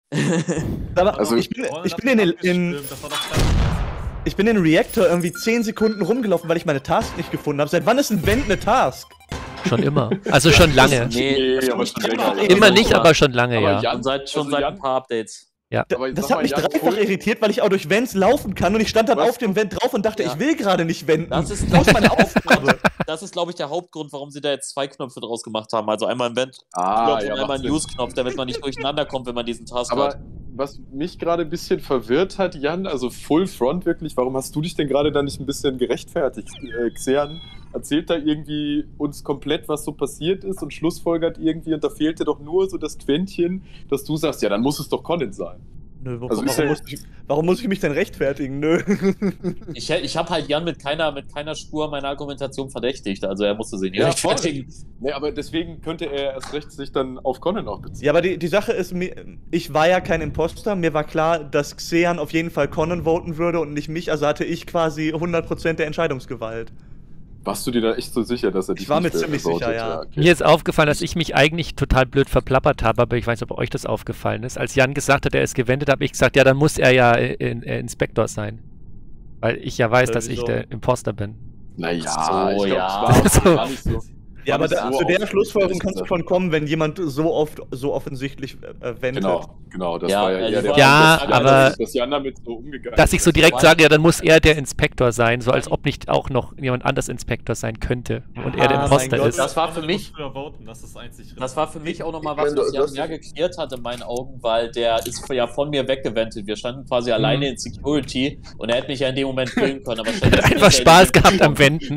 Aber Also- ich bin, Conan ich hat bin in, in, abgestimmt, das war doch klar. ich bin in Reactor irgendwie zehn Sekunden rumgelaufen, weil ich meine Task nicht gefunden habe. Seit wann ist ein Vent eine Task? Schon immer. Also schon lange. Nee, aber schon länger. Immer nicht, aber schon lange, Aber ja. Jan- und seit, schon also seit Jan- ein paar Updates. Aber ich Das sag hat mal, mich Jan, dreifach Full- irritiert, weil ich auch durch Vents laufen kann und ich stand dann Was? auf dem Vent drauf und dachte, Ja. ich will gerade nicht wenden. Das ist, Das glaub ist ich, meine Aufgabe. das ist, glaube ich, der Hauptgrund, warum sie da jetzt zwei Knöpfe draus gemacht haben. Also einmal ein Vent-Knopf Ah, und ja, einmal macht ein Sinn. Use-Knopf, damit man nicht durcheinander kommt, wenn man diesen Task Aber hat. was mich gerade ein bisschen verwirrt hat, Jan, also Full Front wirklich, warum hast du dich denn gerade da nicht ein bisschen gerechtfertigt? Äh, Xean erzählt da irgendwie uns komplett, was so passiert ist und schlussfolgert irgendwie und da fehlte doch nur so das Quäntchen, dass du sagst, ja, dann muss es doch Conan sein. Nö, wo, Also ist warum, ja- muss ich, warum muss ich mich denn rechtfertigen? Nö. Ich, ich habe halt Jan mit keiner, mit keiner Spur meiner Argumentation verdächtigt, also er musste sich nicht Ja, voll. rechtfertigen. Nee, aber deswegen könnte er erst recht sich dann auf Conan auch beziehen. Ja, aber die, die Sache ist, mir- ich war ja kein Imposter. Mir war klar, dass Xean auf jeden Fall Conan voten würde und nicht mich. Also hatte ich quasi hundert Prozent der Entscheidungsgewalt. Warst du dir da echt so sicher, dass er dich Ich war nicht mir ziemlich votet? sicher, ja. okay. Mir ist aufgefallen, dass ich mich eigentlich total blöd verplappert habe, aber ich weiß nicht, ob euch das aufgefallen ist. Als Jan gesagt hat, er ist gewendet, habe ich gesagt, ja, dann muss er ja in, in Inspektor sein. Weil ich ja weiß, Äh, dass ich wieso? der Imposter bin. Naja, So, ich glaub, ja. es war auch gar nicht so. Ja, aber War da, nicht zu so der oft, Schlussfolgerung ehrlich kannst du gesagt. schon kommen, wenn jemand so oft, so offensichtlich äh, wendet. Genau, genau, das Ja, war ja also eher der Ja, Punkt, aber- dass, dass Jan damit so umgegangen Dass ich so ist. direkt Weil- sage, ja, dann muss er der Inspektor sein, so als ob nicht auch noch jemand anders Inspektor sein könnte und er der Ah, Imposter mein Gott. ist. Das war für Du mich- musst früher voten, das ist einzig Das war für mich auch nochmal Ich was, meine, was du- Jan du mehr hast- geklärt hat in meinen Augen, weil der ist ja von mir weggewendet. Wir standen quasi alleine in Security und er hätte mich ja in dem Moment killen können. Aber Er hat einfach Spaß gehabt am Wenden.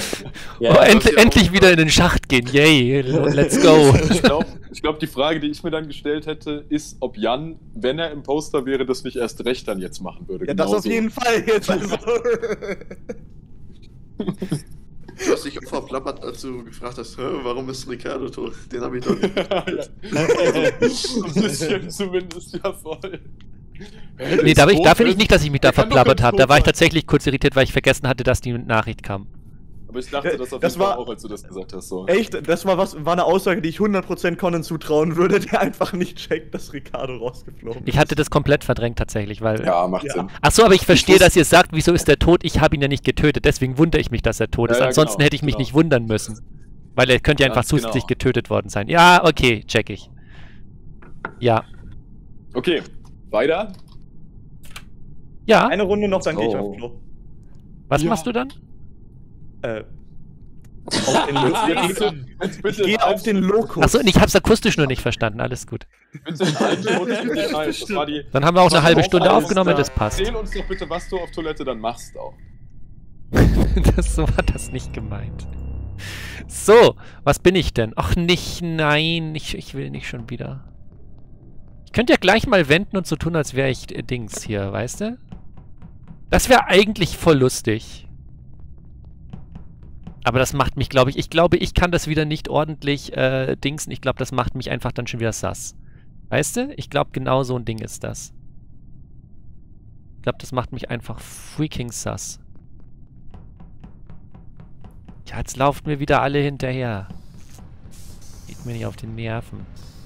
Ja, oh, das end, ist ja endlich auch- wieder in den Schacht gehen. Yay, let's go. Ich glaube, ich glaub, die Frage, die ich mir dann gestellt hätte, ist, ob Jan, wenn er Imposter wäre, das nicht erst recht dann jetzt machen würde. Ja, das auf Genauso. jeden Fall jetzt. Also. Du hast dich auch verplappert, als du gefragt hast, "Hä, warum ist Ricardo tot? Den habe ich doch nicht. Ja, also, ein bisschen zumindest, ja voll. Nee, da, bin ich- da finde ich nicht, dass ich mich da Der kann doch verplappert ganz habe. Da war ich tot sein. tatsächlich kurz irritiert, weil ich vergessen hatte, dass die Nachricht kam. Aber ich dachte das auf Das jeden Fall war- auch, als du das gesagt hast. So. Echt, das war was, war eine Aussage, die ich hundert Prozent Conan zutrauen würde, der einfach nicht checkt, dass Ricardo rausgeflogen ist. Ich hatte das komplett verdrängt tatsächlich, weil... Ja, macht Ja. Sinn. Ach so, aber ich verstehe, wusste- dass ihr sagt, wieso ist der tot? Ich habe ihn ja nicht getötet. Deswegen wundere ich mich, dass er tot ist. Ja, ja, Ansonsten genau, hätte ich mich genau. nicht wundern müssen. Weil er könnte ja einfach Ganz genau. zusätzlich getötet worden sein. Ja, okay, check ich. Ja. Okay, weiter. Ja, Eine Runde noch, dann gehe ich Oh. auf Klo. was Ja. machst du dann? Äh, auf den Lo- Nein. Jetzt ich gehe auf den Lokus. Achso, ich hab's akustisch nur nicht verstanden, alles gut. Bitte in allen Toten rein. Das war die. Dann haben wir auch eine halbe Stunde Aufnahme. aufgenommen, das passt. Erzähl uns doch bitte, was du auf Toilette dann machst auch. Das, so war das nicht gemeint. So, was bin ich denn? Ach nicht, nein, ich, ich will nicht schon wieder. Ich könnte ja gleich mal wenden und so tun, als wäre ich äh, Dings hier, weißt du? Das wäre eigentlich voll lustig. Aber das macht mich, glaube ich, ich glaube, ich kann das wieder nicht ordentlich äh, dingsen. Ich glaube, das macht mich einfach dann schon wieder sass. Weißt du? Ich glaube, genau so ein Ding ist das. Ich glaube, das macht mich einfach freaking sass. Ja, jetzt laufen mir wieder alle hinterher. Geht mir nicht auf die Nerven.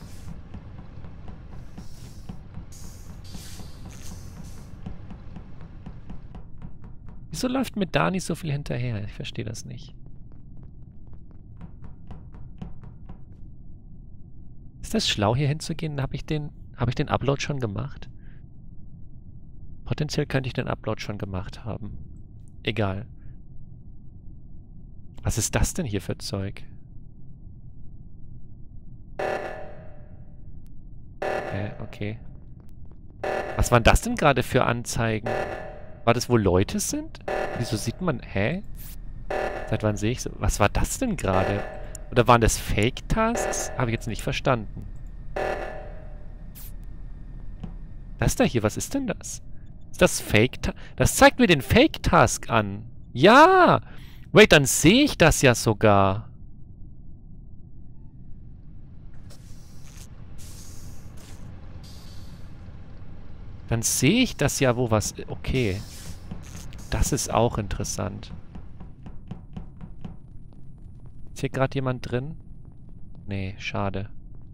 Wieso läuft mir da nicht so viel hinterher? Ich verstehe das nicht. Ist das schlau, hier hinzugehen? Habe ich den, habe ich den Upload schon gemacht? Potenziell könnte ich den Upload schon gemacht haben. Egal. Was ist das denn hier für Zeug? Äh, okay. Was waren das denn gerade für Anzeigen? War das, wo Leute sind? Wieso sieht man... Hä? Seit wann sehe ich so... Was war das denn gerade? Oder waren das Fake-Tasks? Habe ich jetzt nicht verstanden. Das da hier, was ist denn das? Ist das Fake-Task? Das zeigt mir den Fake-Task an. Ja! Wait, dann sehe ich das ja sogar. Dann sehe ich das ja, wo was... Okay. Das ist auch interessant. Ist hier gerade jemand drin? Nee, schade.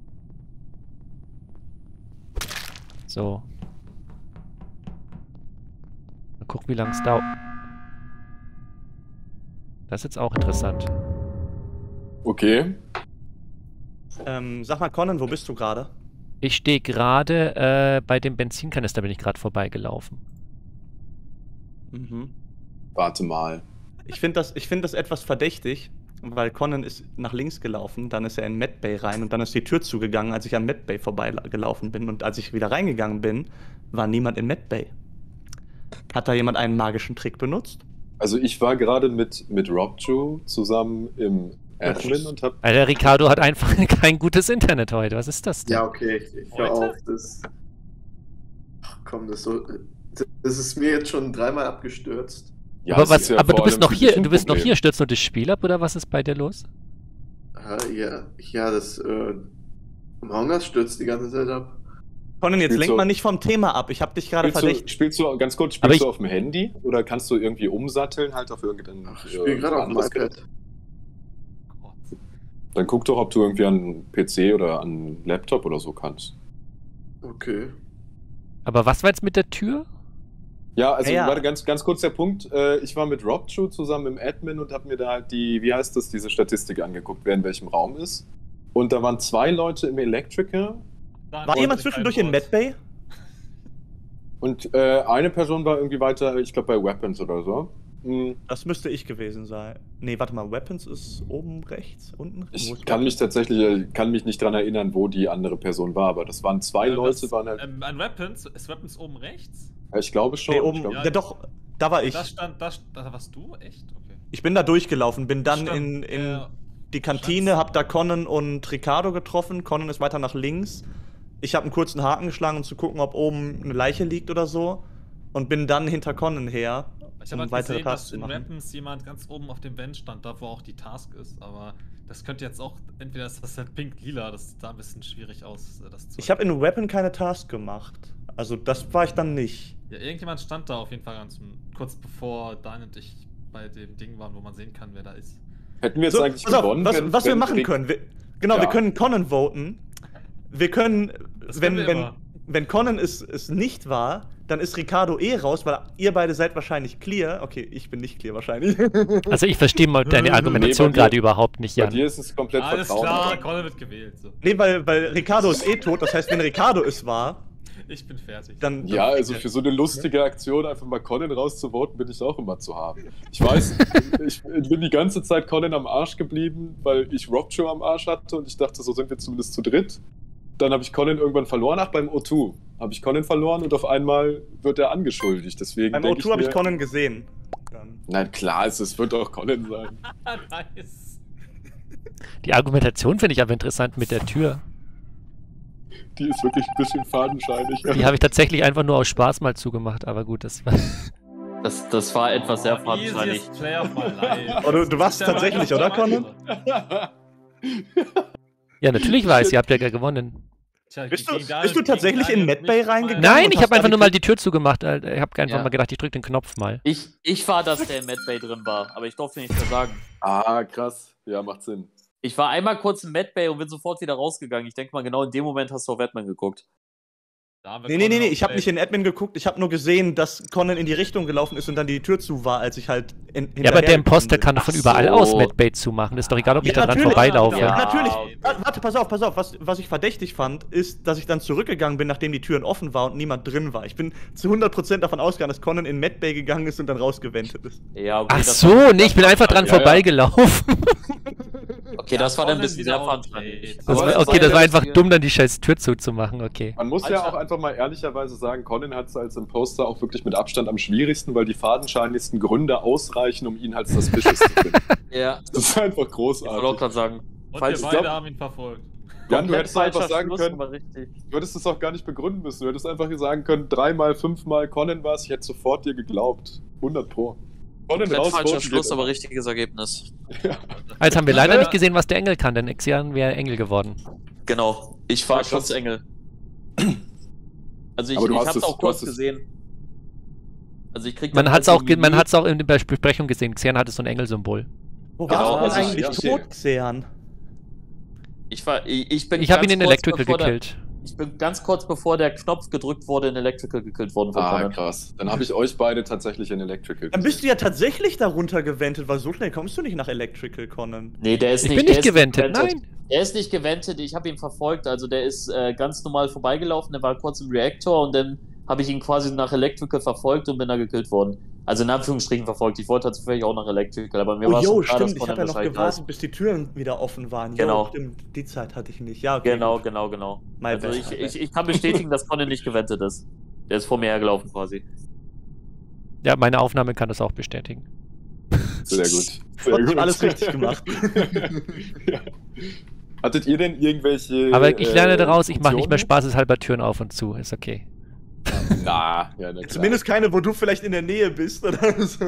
So. Mal gucken, wie lange es dauert. Das ist jetzt auch interessant. Okay. Ähm, sag mal, Conan, wo bist du gerade? Ich stehe gerade äh, bei dem Benzinkanister, bin ich gerade vorbeigelaufen. Mhm. Warte mal. Ich finde das, ich find das etwas verdächtig, weil Conan ist nach links gelaufen, dann ist er in Medbay rein und dann ist die Tür zugegangen, als ich an Medbay vorbeigelaufen bin. Und als ich wieder reingegangen bin, war niemand in Medbay. Hat da jemand einen magischen Trick benutzt? Also ich war gerade mit, mit Robju zusammen im Admin und hab... Alter, Ricardo hat einfach kein gutes Internet heute. Was ist das denn? Ja, okay, ich, ich hör Heute? auf. Das. Ach komm, das, so, das ist mir jetzt schon dreimal abgestürzt. Ja, aber es was, ist ja aber vor du bist allem noch für hier, dich ein du bist noch Problem. hier. Stürzt nur das Spiel ab oder was ist bei dir los? Ah, ja, ja, das. Äh, Among Us stürzt die ganze Zeit ab. Conan, jetzt Spielst lenk du- mal nicht vom Thema ab. Ich habe dich gerade Spielst du, verdächtigt. spielst du, ganz kurz, Aber spielst ich- du auf dem Handy oder kannst du irgendwie umsatteln halt auf irgendein Ach, ich äh, spiele gerade auf dem anderes Gerät? iPad. Dann guck doch, ob du irgendwie an P C oder an Laptop oder so kannst. Okay. Aber was war jetzt mit der Tür? Ja, also Ja, ja. warte, ganz, ganz kurz der Punkt. Äh, ich war mit Robju zusammen im Admin und habe mir da halt die, wie heißt das, diese Statistik angeguckt, wer in welchem Raum ist. Und da waren zwei Leute im Electrical Dann War wollte jemand ich zwischendurch ein in Wort. Medbay? und äh, eine Person war irgendwie weiter, ich glaube bei Weapons oder so. Hm, Das müsste ich gewesen sein. Nee, warte mal, Weapons ist oben rechts, unten? Wo Ich ist kann mich Weapons? tatsächlich äh, kann mich nicht dran erinnern, wo die andere Person war, aber das waren zwei Äh, Leute, was- waren halt, ähm, an Weapons, ist Weapons oben rechts? ich glaube schon. Nee, ich oben. glaub, Ja, doch, da war ich. Da stand, da, da warst du? Echt? Okay. Ich bin da durchgelaufen, bin dann Stand, in, in äh, die Kantine, Schatz. hab da Conan und Ricardo getroffen. Conan ist weiter nach links. Ich habe einen kurzen Haken geschlagen, um zu gucken, ob oben eine Leiche liegt oder so. Und bin dann hinter Conan her, Ich um habe halt weitere gesehen, Tasks dass zu in machen. Weapons jemand ganz oben auf dem Bench stand, da wo auch die Task ist, aber das könnte jetzt auch, entweder ist das halt pink-lila, das sieht da ein bisschen schwierig aus, äh, das zu... Ich habe in Weapon keine Task gemacht. Also das war ich dann nicht. Ja, irgendjemand stand da auf jeden Fall ganz kurz bevor Dan und ich bei dem Ding waren, wo man sehen kann, wer da ist. hätten wir jetzt So, eigentlich pass auf, gewonnen, was, wenn- was wir wenn machen Rick- können. Wir, genau, Ja. wir können Conan voten. Wir können, Das wenn, können wir wenn, immer. wenn Conan es, es nicht war, dann ist Ricardo eh raus, weil ihr beide seid wahrscheinlich clear. Okay, ich bin nicht clear wahrscheinlich. Also ich verstehe mal deine Argumentation Nee, bei dir- gerade überhaupt nicht, Bei Jan. dir ist es komplett Alles Vertrauen. klar, Colin wird gewählt. So. Nee, weil, weil Ricardo ist eh tot. Das heißt, wenn Ricardo es war, Ich bin fertig. dann... Ja, also für so eine lustige Aktion, einfach mal Colin rauszuvoten, bin ich auch immer zu haben. Ich weiß, ich bin die ganze Zeit Colin am Arsch geblieben, weil ich Robjo am Arsch hatte und ich dachte, so sind wir zumindest zu dritt. Dann habe ich Colin irgendwann verloren. Ach, beim O zwei habe ich Colin verloren und auf einmal wird er angeschuldigt. Deswegen Beim O denke zwei habe ich mir- Conan gesehen. Dann. Nein, klar, es es wird auch Colin sein. Nice. Die Argumentation finde ich aber interessant mit der Tür. Die ist wirklich ein bisschen fadenscheinig. Die habe ich tatsächlich einfach nur aus Spaß mal zugemacht, aber gut, das war... Das, das war etwas sehr fadenscheinig. Easiest Player of my life. Oh, du, du warst Das ist der tatsächlich, Mann, oder, das ist der Conan? Mann. Ja, natürlich weiß, ihr habt ja gar gewonnen. Tja, Bist du- gegen Daniel- bist du tatsächlich gegen in Daniel Medbay nicht mal- reingegangen? Nein, und ich hast habe einfach da nur die mal Tür- die Tür zugemacht. Alter. Ich habe einfach Ja. mal gedacht, ich drücke den Knopf mal. Ich, ich war das, der in Medbay drin war, aber ich durfte nicht mehr sagen. Ah, krass. Ja, macht Sinn. Ich war einmal kurz im Medbay und bin sofort wieder rausgegangen. Ich denke mal, genau in dem Moment hast du auf Batman geguckt. Da haben wir Nee, nee, nee, Conan nee, ich habe auf nicht in Admin geguckt, ich habe nur gesehen, dass Conan in die Richtung gelaufen ist und dann die Tür zu war, als ich halt in, Ja, aber der Imposter hinterhergekommen kann doch von Ach überall so. aus Medbait zumachen. Das ist doch egal, ob ich Ja, da dran natürlich. vorbeilaufe. Ja. Natürlich. okay. Ah, Warte, pass auf, pass auf. Was, was ich verdächtig fand, ist, dass ich dann zurückgegangen bin, nachdem die Türen offen waren und niemand drin war. Ich bin zu hundert Prozent davon ausgegangen, dass Conan in Medbay gegangen ist und dann rausgewendet ist. Ja, okay, Ach das so, war- nee, ich bin einfach dran Ja, ja. vorbeigelaufen. Okay, das war dann ein Conan bisschen wieder sehr auf fadenscheinig. Play. Das Aber war, das okay, war das ja war das einfach hier- dumm, dann die scheiß Tür zuzumachen, okay. Man muss ja Alter. auch einfach mal ehrlicherweise sagen, Colin hat es als Imposter auch wirklich mit Abstand am schwierigsten, weil die fadenscheinigsten Gründe ausreichen, um ihn als suspicious zu finden. Ja, Das ist einfach ich wollte auch großartig. gerade sagen. Und Falsch, wir ich beide glaub- haben ihn verfolgt. Jan, du Komplett hättest einfach falscher sagen Schluss, können, aber richtig. du hättest es auch gar nicht begründen müssen. Du hättest einfach sagen können, dreimal, fünfmal Colin war es, ich hätte sofort dir geglaubt. hundert Pro. Colin Komplett raus, falscher voten Schluss, geht aber immer. richtiges Ergebnis. Jetzt haben wir leider Ja. nicht gesehen, was der Engel kann, denn Xian wäre Engel geworden. Genau, ich war Ja, krass. Schutzengel. Also ich, Aber du ich hast hab's es- auch du kurz hast es- gesehen. Also ich krieg Man dann hat es halt auch, so ge- ein man Menü- hat's auch in der Bes- Besprechung gesehen. Xian hatte so ein Engelsymbol. Wo Genau, warst du also denn ich- eigentlich ja, tot, Xean? Ich war, ich, ich bin Ich habe ihn ganz in kurz Electrical bevor der- gekillt. Ich bin ganz kurz bevor der Knopf gedrückt wurde, in Electrical gekillt worden von Ah, Conan. krass. Dann habe ich euch beide tatsächlich in Electrical Dann bist du ja tatsächlich darunter gewendet, weil so schnell kommst du nicht nach Electrical, Conan. Nee, der ist Ich nicht, bin der nicht ist gewendet, nein. Der ist nicht gewendet, ich habe ihn verfolgt. Also der ist äh, ganz normal vorbeigelaufen, der war kurz im Reaktor und dann habe ich ihn quasi nach Electrical verfolgt und bin da gekillt worden. Also in Anführungsstrichen verfolgt. Ich wollte tatsächlich auch nach Electrical, aber mir Oh, war yo, schon klar, stimmt, dass ich Conan habe ja noch Bescheid gewartet, weiß. bis die Türen wieder offen waren. Genau. Jo, stimmt, die Zeit hatte ich nicht. Ja, okay. Genau, gut. genau, genau. My also bad, ich, my ich, bad. ich kann bestätigen, dass Conan nicht gewendet ist. Der ist vor mir hergelaufen quasi. Ja, meine Aufnahme kann das auch bestätigen. Sehr gut. Sehr Trotzdem gut. alles richtig gemacht. Ja. Hattet ihr denn irgendwelche. Aber ich lerne äh, daraus, ich mache nicht mehr Funktionen? spaßeshalber Türen auf und zu. Ist okay. Na, ja, na klar. Zumindest keine, wo du vielleicht in der Nähe bist oder so.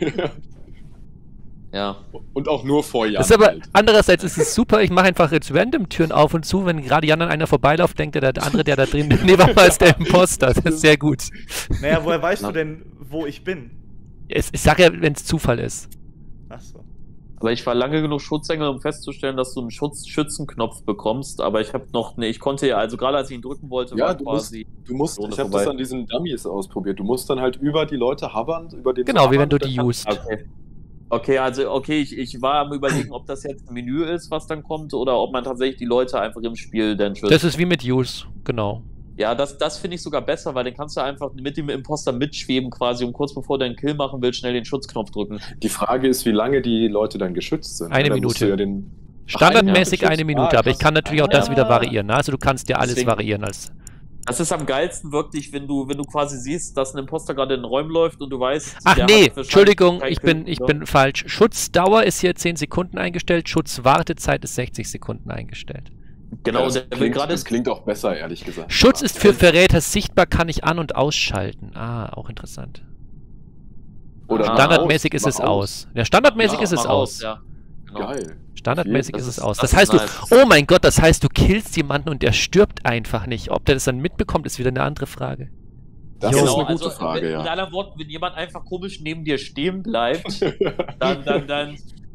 Ja. Und auch nur vor Jan. Das ist aber, halt. andererseits ist es super, ich mache einfach jetzt random Türen auf und zu, wenn gerade Jan an einer vorbeiläuft, denkt der, der andere, der da drin, nee, war mal ist der Imposter, das ist sehr gut. Naja, woher weißt Na. du denn, wo ich bin? Es, ich sag ja, wenn es Zufall ist. Achso. Aber ich war lange genug Schutzengel, um festzustellen, dass du einen Schutz Schützenknopf bekommst. Aber ich habe noch, nee, ich konnte ja, also gerade als ich ihn drücken wollte, Ja, war du musst, quasi. du musst Ohne ich habe vorbei. das an diesen Dummies ausprobiert. Du musst dann halt über die Leute hovern, über den Genau, wie wenn du hovern, die dann used. Okay. Okay, also okay, ich, ich war am überlegen, ob das jetzt ein Menü ist, was dann kommt, oder ob man tatsächlich die Leute einfach im Spiel dann schützt. Das ist wie mit Use, genau. Ja, das, das finde ich sogar besser, weil dann kannst du einfach mit dem Imposter mitschweben quasi und kurz bevor du einen Kill machen willst, schnell den Schutzknopf drücken. Die Frage ist, wie lange die Leute dann geschützt sind. Eine Dann musst Minute. du Ja den, Standardmäßig Ach, eine Minute, ah, aber ich krass. kann natürlich auch das Ah. wieder variieren. Ne? Also du kannst ja alles Deswegen- variieren als. Das ist am geilsten wirklich, wenn du, wenn du quasi siehst, dass ein Imposter gerade in den Räumen läuft und du weißt. Ach der nee, hat wahrscheinlich Entschuldigung, keinen ich Kill, bin, ich oder? bin falsch. Schutzdauer ist hier zehn Sekunden eingestellt, Schutzwartezeit ist sechzig Sekunden eingestellt. Genau, das, der will klingt, gerade. das klingt auch besser, ehrlich gesagt. Schutz ist für Verräter sichtbar, kann ich an- und ausschalten. Ah, auch interessant. Oder Standardmäßig aus, ist es mach aus. Ja, standardmäßig Ja, ist es mach aus. Ja. Genau. Geil. Standardmäßig Das ist es ist- aus. das Das heißt, ist du, nice. oh mein Gott, das heißt, du killst jemanden und der stirbt einfach nicht. Ob der das dann mitbekommt, ist wieder eine andere Frage. Das Jo. ist Genau, eine gute also, Frage, mit, ja. mit anderen Worten, wenn jemand einfach komisch neben dir stehen bleibt, dann, dann, dann,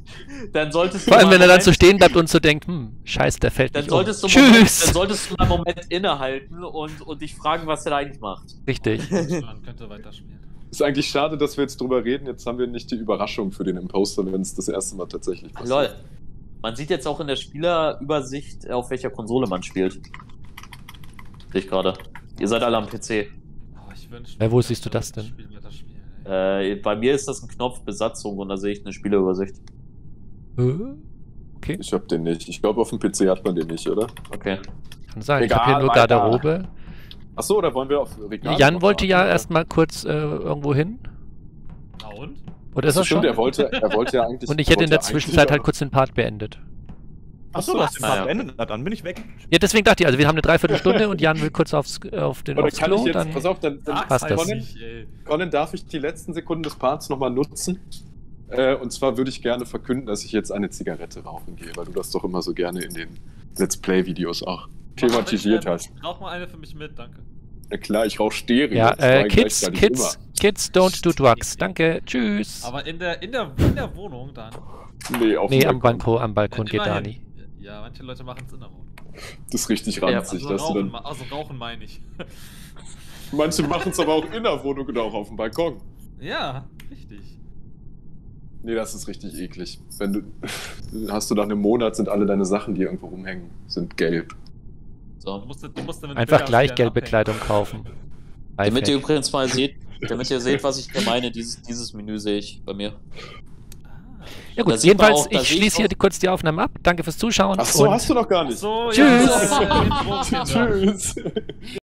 dann solltest du Vor allem, mal wenn er dann einen so Moment- stehen bleibt und so denkt, hm, scheiße, der fällt dann nicht um. solltest, du einen Moment, dann Tschüss! solltest du mal einen Moment innehalten und, und dich fragen, was er da eigentlich macht. Richtig. Man könnte weiterspielen. Ist eigentlich schade, dass wir jetzt drüber reden. Jetzt haben wir nicht die Überraschung für den Imposter, wenn es das erste Mal tatsächlich passiert. Lol. Man sieht jetzt auch in der Spielerübersicht, auf welcher Konsole man spielt. Sehe ich gerade. Ihr seid alle am P C. Oh, ich wünschte, Ja, wo ich siehst du könnte das denn? Spiel weiter spielen, ey. Äh, bei mir ist das ein Knopf Besatzung und da sehe ich eine Spielerübersicht. Äh, Okay, Ich hab den nicht. Ich glaube, auf dem P C hat man den nicht, oder? Okay. kann sein. Ich Egal, habe hier nur weiter. Garderobe. Achso, oder wollen wir auf Regal? Jan wollte ja erstmal kurz äh, irgendwo hin. Na und? Oder ist Das er schon? stimmt, er wollte, er wollte ja eigentlich. Und ich hätte in der wollte Zwischenzeit eigentlich halt auch- kurz den Part beendet. Achso, du hast den Ah, Part ja. beendet. Na, dann bin ich weg. Ja, deswegen dachte ich, also wir haben eine Dreiviertelstunde und Jan will kurz aufs, auf den, Oder aufs kann Klo. ich jetzt, Dann, pass auf, dann, dann Sag's passt halt das. nicht, ey. Colin, darf ich die letzten Sekunden des Parts nochmal nutzen? Äh, und zwar würde ich gerne verkünden, dass ich jetzt eine Zigarette rauchen gehe, weil du das doch immer so gerne in den Let's Play-Videos auch thematisiert hast. Rauch mal eine für mich mit, danke. Na klar, ich rauche Stereo. ja, zwei äh, Kids, gleichzeitig Kids, Kids don't do drugs. Danke, tschüss. Aber in der, in der, in der Wohnung dann. immer. Nee, auf Nee, dem am Balkon, am Balkon geht da Immerhin. nicht. Ja, manche Leute machen es in der Wohnung. Das ist richtig Ja, ranzig. Also dass du rauchen, dann, ma- also rauchen meine ich. manche machen es aber auch in der Wohnung oder auch auf dem Balkon. Ja, richtig. Nee, das ist richtig eklig. Wenn du hast du nach einem Monat sind alle deine Sachen, die irgendwo rumhängen, sind gelb. Du So. musst, du musst damit Einfach Bilder gleich stellen, gelbe abhängen. Kleidung kaufen. Damit ihr Lifehack. übrigens mal seht, damit ihr seht, was ich hier meine, dieses, dieses Menü sehe ich bei mir. Ja Da gut, sieht man jedenfalls, auch- da ich sehe ich schließe hier auch- kurz die Aufnahme ab. Danke fürs Zuschauen. Ach so, und hast du noch gar nicht. So, Tschüss. Ja, Tschüss.